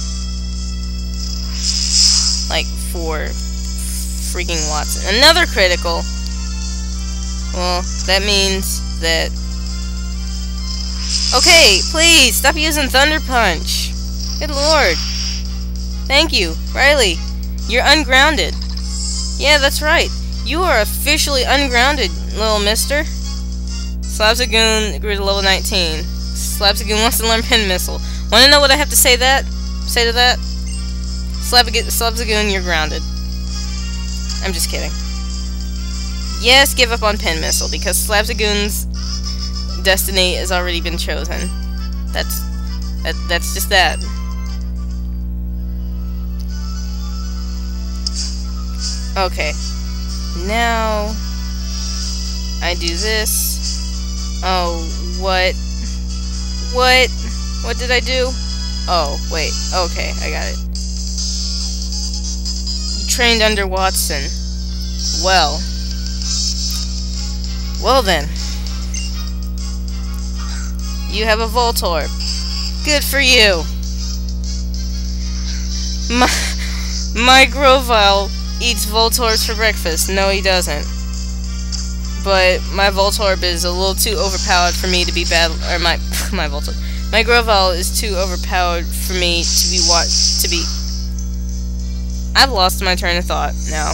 A: Like for freaking Watson. Another critical. Well, that means that... Okay, please, stop using Thunder Punch. Good lord. Thank you, Riley. You're ungrounded. Yeah, that's right. You are officially ungrounded, little mister. Slapzagoon grew to level nineteen. Slapzagoon wants to learn Pin Missile. Want to know what I have to say that? Say to that? Slapzagoon, you're grounded. I'm just kidding. Yes, give up on Pin Missile, because Slapzagoon's destiny has already been chosen. That's that, that's just that. Okay. Now I do this. Oh, what? What? What did I do? Oh, wait. Okay, I got it. You trained under Watson. Well. Well then. You have a Voltorb. Good for you. My, my Grovyle eats Voltorbs for breakfast. No, he doesn't. But my Voltorb is a little too overpowered for me to be battle. Or my my Voltorb. My Grovyle is too overpowered for me to be what to be. I've lost my train of thought now.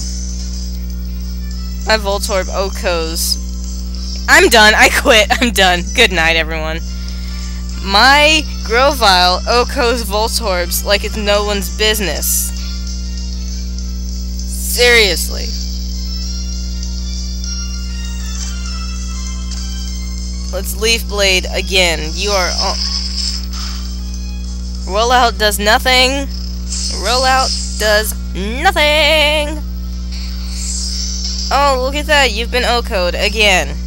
A: My Voltorb Okos. I'm done. I quit. I'm done. Good night, everyone. My Grovyle Okos Voltorbs like it's no one's business. Seriously. Let's Leaf Blade again. You are on. Rollout does nothing. Rollout does nothing. Oh, look at that. You've been O-code again.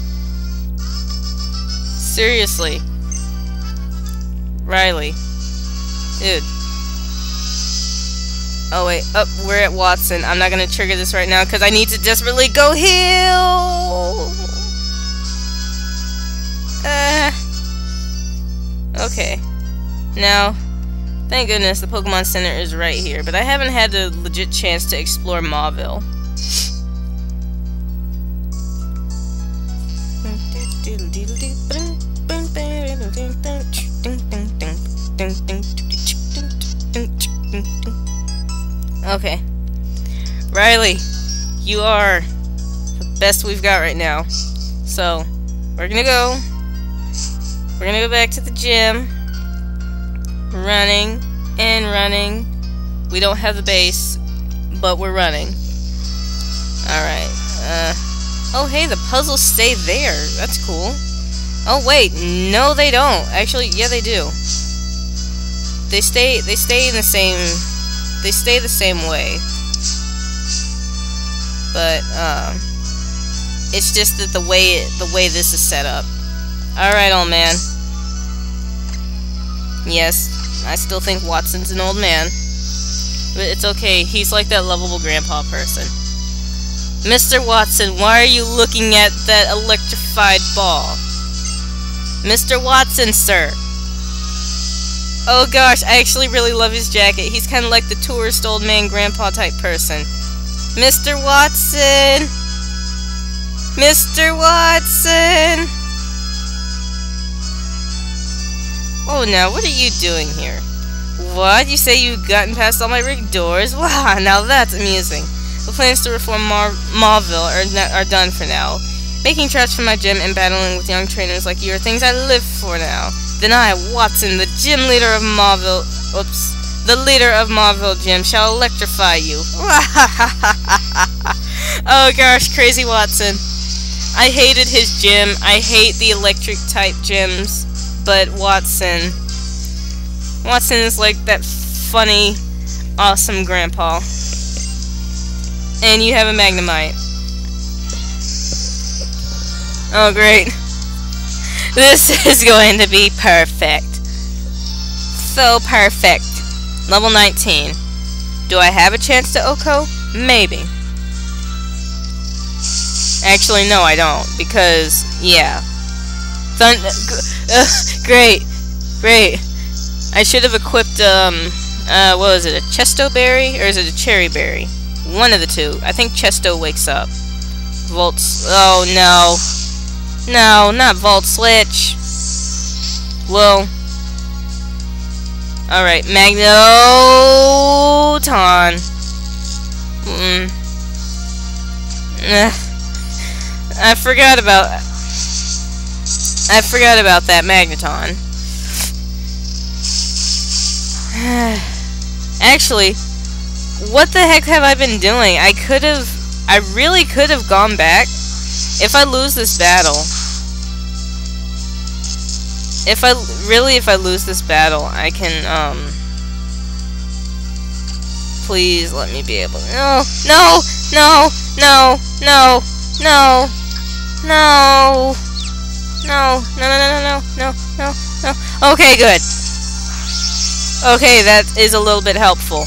A: Seriously. Riley. Dude. Oh, wait. Up, oh, we're at Watson. I'm not going to trigger this right now because I need to desperately go heal. Uh, okay. Now, thank goodness the Pokemon Center is right here, but I haven't had a legit chance to explore Mauville. Okay. Riley, you are the best we've got right now. So, we're gonna go. We're gonna go back to the gym. Running and running. We don't have the base, but we're running. Alright. Uh, oh, hey, the puzzles stay there. That's cool. Oh, wait. No, they don't. Actually, yeah, they do. They stay, they stay in the same... They stay the same way. But, um... it's just that the way, the way this is set up. Alright, old man. Yes, I still think Watson's an old man. But it's okay, he's like that lovable grandpa person. Mister Watson, why are you looking at that electrified ball? Mister Watson, sir. Oh gosh, I actually really love his jacket. He's kind of like the tourist old man grandpa type person. Mister Watson! Mister Watson! Oh, now, what are you doing here? What? You say you've gotten past all my rigged doors? Wow, now that's amusing. The plans to reform Mar Mauville are, are done for now. Making traps for my gym and battling with young trainers like you are things I live for now. Then I, Watson, the gym leader of Mauville... Oops. The leader of Mauville Gym shall electrify you. Oh gosh, crazy Watson. I hated his gym. I hate the electric type gyms. But Watson... Watson is like that funny, awesome grandpa. And you have a Magnemite. Oh great. This is going to be perfect. So perfect. Level nineteen. Do I have a chance to Oko? Maybe. Actually, no, I don't. Because, yeah. Thun uh, great. Great. I should have equipped, um, uh, what was it? A Chesto Berry? Or is it a Cherry Berry? One of the two. I think Chesto wakes up. Volts. Oh, no. No, not Volt Switch. Well. Alright, Magneton. Mm. I forgot about... I forgot about that Magneton. Actually, what the heck have I been doing? I could have... I really could have gone back. If I lose this battle... If I... Really, if I lose this battle, I can, um... Please let me be able to... No! No! No! No! No! No! No! No! No, no, no, no, no, no, no. Okay, good. Okay, that is a little bit helpful.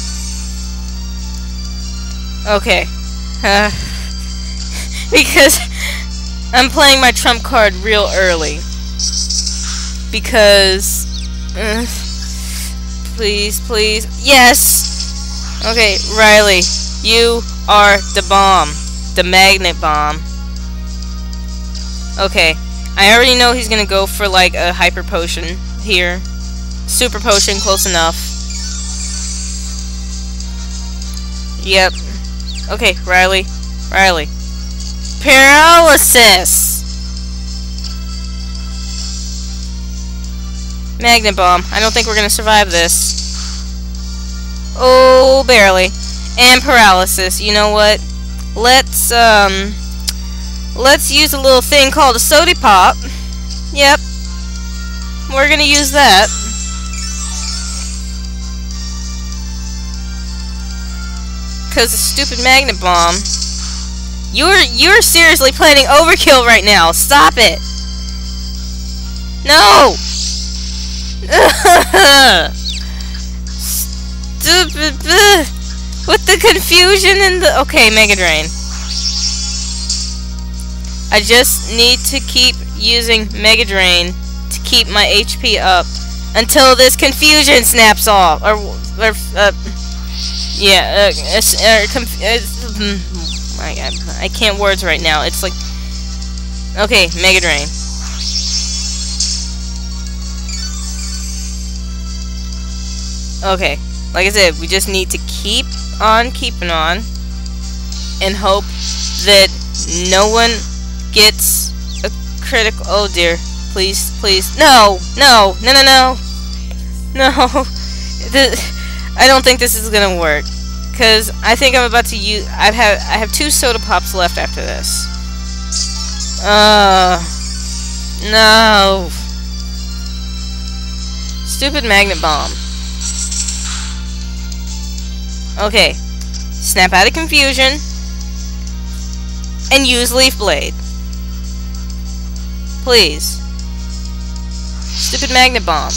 A: Okay. Uh, because I'm playing my trump card real early. Because... Uh, please, please. Yes! Okay, Riley. You are the bomb. The magnet bomb. Okay. I already know he's gonna go for, like, a hyper potion here. Super potion, close enough. Yep. Okay, Riley. Riley. Paralysis! Magnet Bomb. I don't think we're gonna survive this. Oh, barely. And paralysis. You know what? Let's, um... Let's use a little thing called a Sody Pop. Yep. We're gonna use that. Because the stupid Magnet Bomb. You're you're seriously planning overkill right now. Stop it. No. Stupid. With the confusion and the okay, Mega Drain. I just need to keep using Mega Drain to keep my H P up until this confusion snaps off. Or, or uh, yeah, uh, it's, uh, conf uh, my God, I can't words right now. It's like, okay, Mega Drain. Okay, like I said, we just need to keep on keeping on and hope that no one gets a critical. Oh dear, please, please, no, no, no, no, no, no. The, I don't think this is gonna work, cause I think I'm about to use. I have I have two soda pops left after this. Uh, no. Stupid Magnet Bomb. Okay, snap out of confusion and use Leaf Blade. Please. Stupid Magnet Bomb.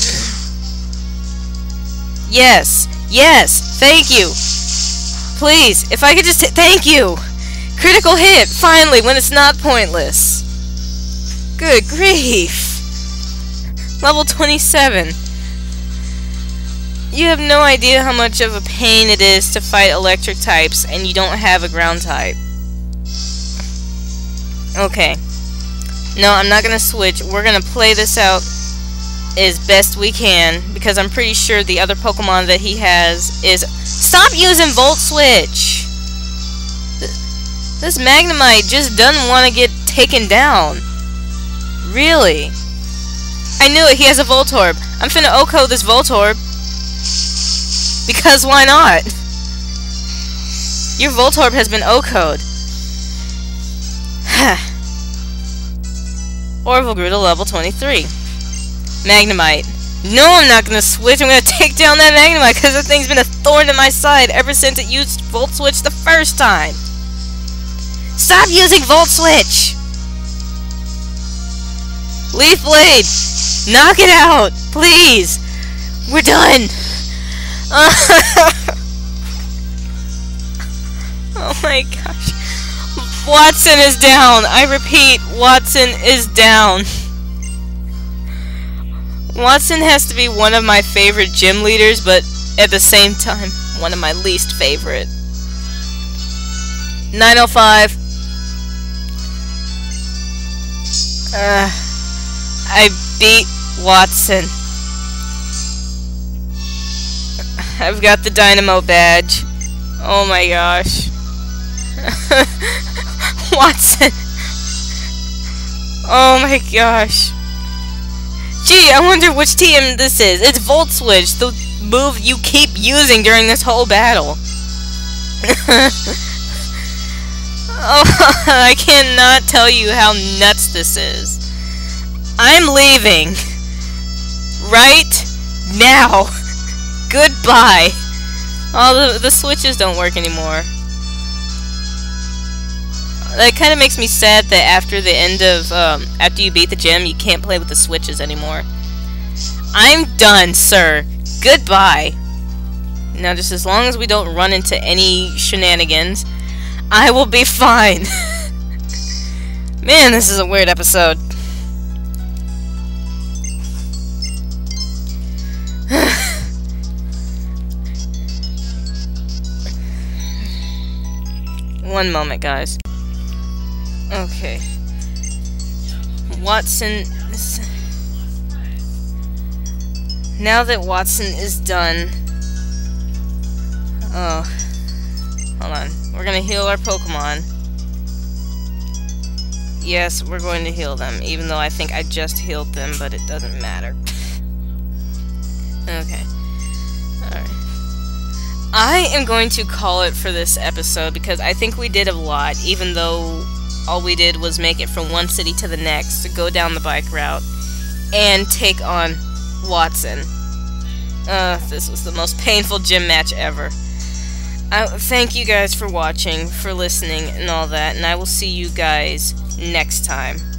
A: Yes. Yes. Thank you. Please. If I could just hit. Thank you. Critical hit. Finally, when it's not pointless. Good grief. Level twenty-seven. You have no idea how much of a pain it is to fight electric types and you don't have a ground type. Okay. No, I'm not gonna switch. We're gonna play this out as best we can, because I'm pretty sure the other Pokemon that he has is... Stop using Volt Switch! This Magnemite just doesn't want to get taken down. Really? I knew it, he has a Voltorb. I'm finna O K O this Voltorb. Because why not? Your Voltorb has been O K O'd. Orville grew to level twenty-three. Magnemite. No, I'm not gonna switch. I'm gonna take down that Magnemite because the thing's been a thorn in my side ever since it used Volt Switch the first time. Stop using Volt Switch! Leaf Blade! Knock it out! Please! We're done! Oh my gosh. Watson is down! I repeat, Watson is down. Watson has to be one of my favorite gym leaders, but at the same time, one of my least favorite. nine oh five. Uh, I beat Watson. I've got the Dynamo badge. Oh my gosh. Watson. Oh my gosh. Gee, I wonder which team this is. It's Volt Switch, the move you keep using during this whole battle. Oh, I cannot tell you how nuts this is. I'm leaving. Right now. Goodbye. Oh, the, the switches don't work anymore. That kind of makes me sad that after the end of, um, after you beat the gym, you can't play with the switches anymore. I'm done, sir. Goodbye. Now, just as long as we don't run into any shenanigans, I will be fine. Man, this is a weird episode. One moment, guys. Okay. Watson... Now that Watson is done... Oh. Hold on. We're gonna heal our Pokemon. Yes, we're going to heal them, even though I think I just healed them, but it doesn't matter. Okay. Alright. I am going to call it for this episode, because I think we did a lot, even though all we did was make it from one city to the next, to go down the bike route, and take on Watson. Uh, this was the most painful gym match ever. I, thank you guys for watching, for listening, and all that, and I will see you guys next time.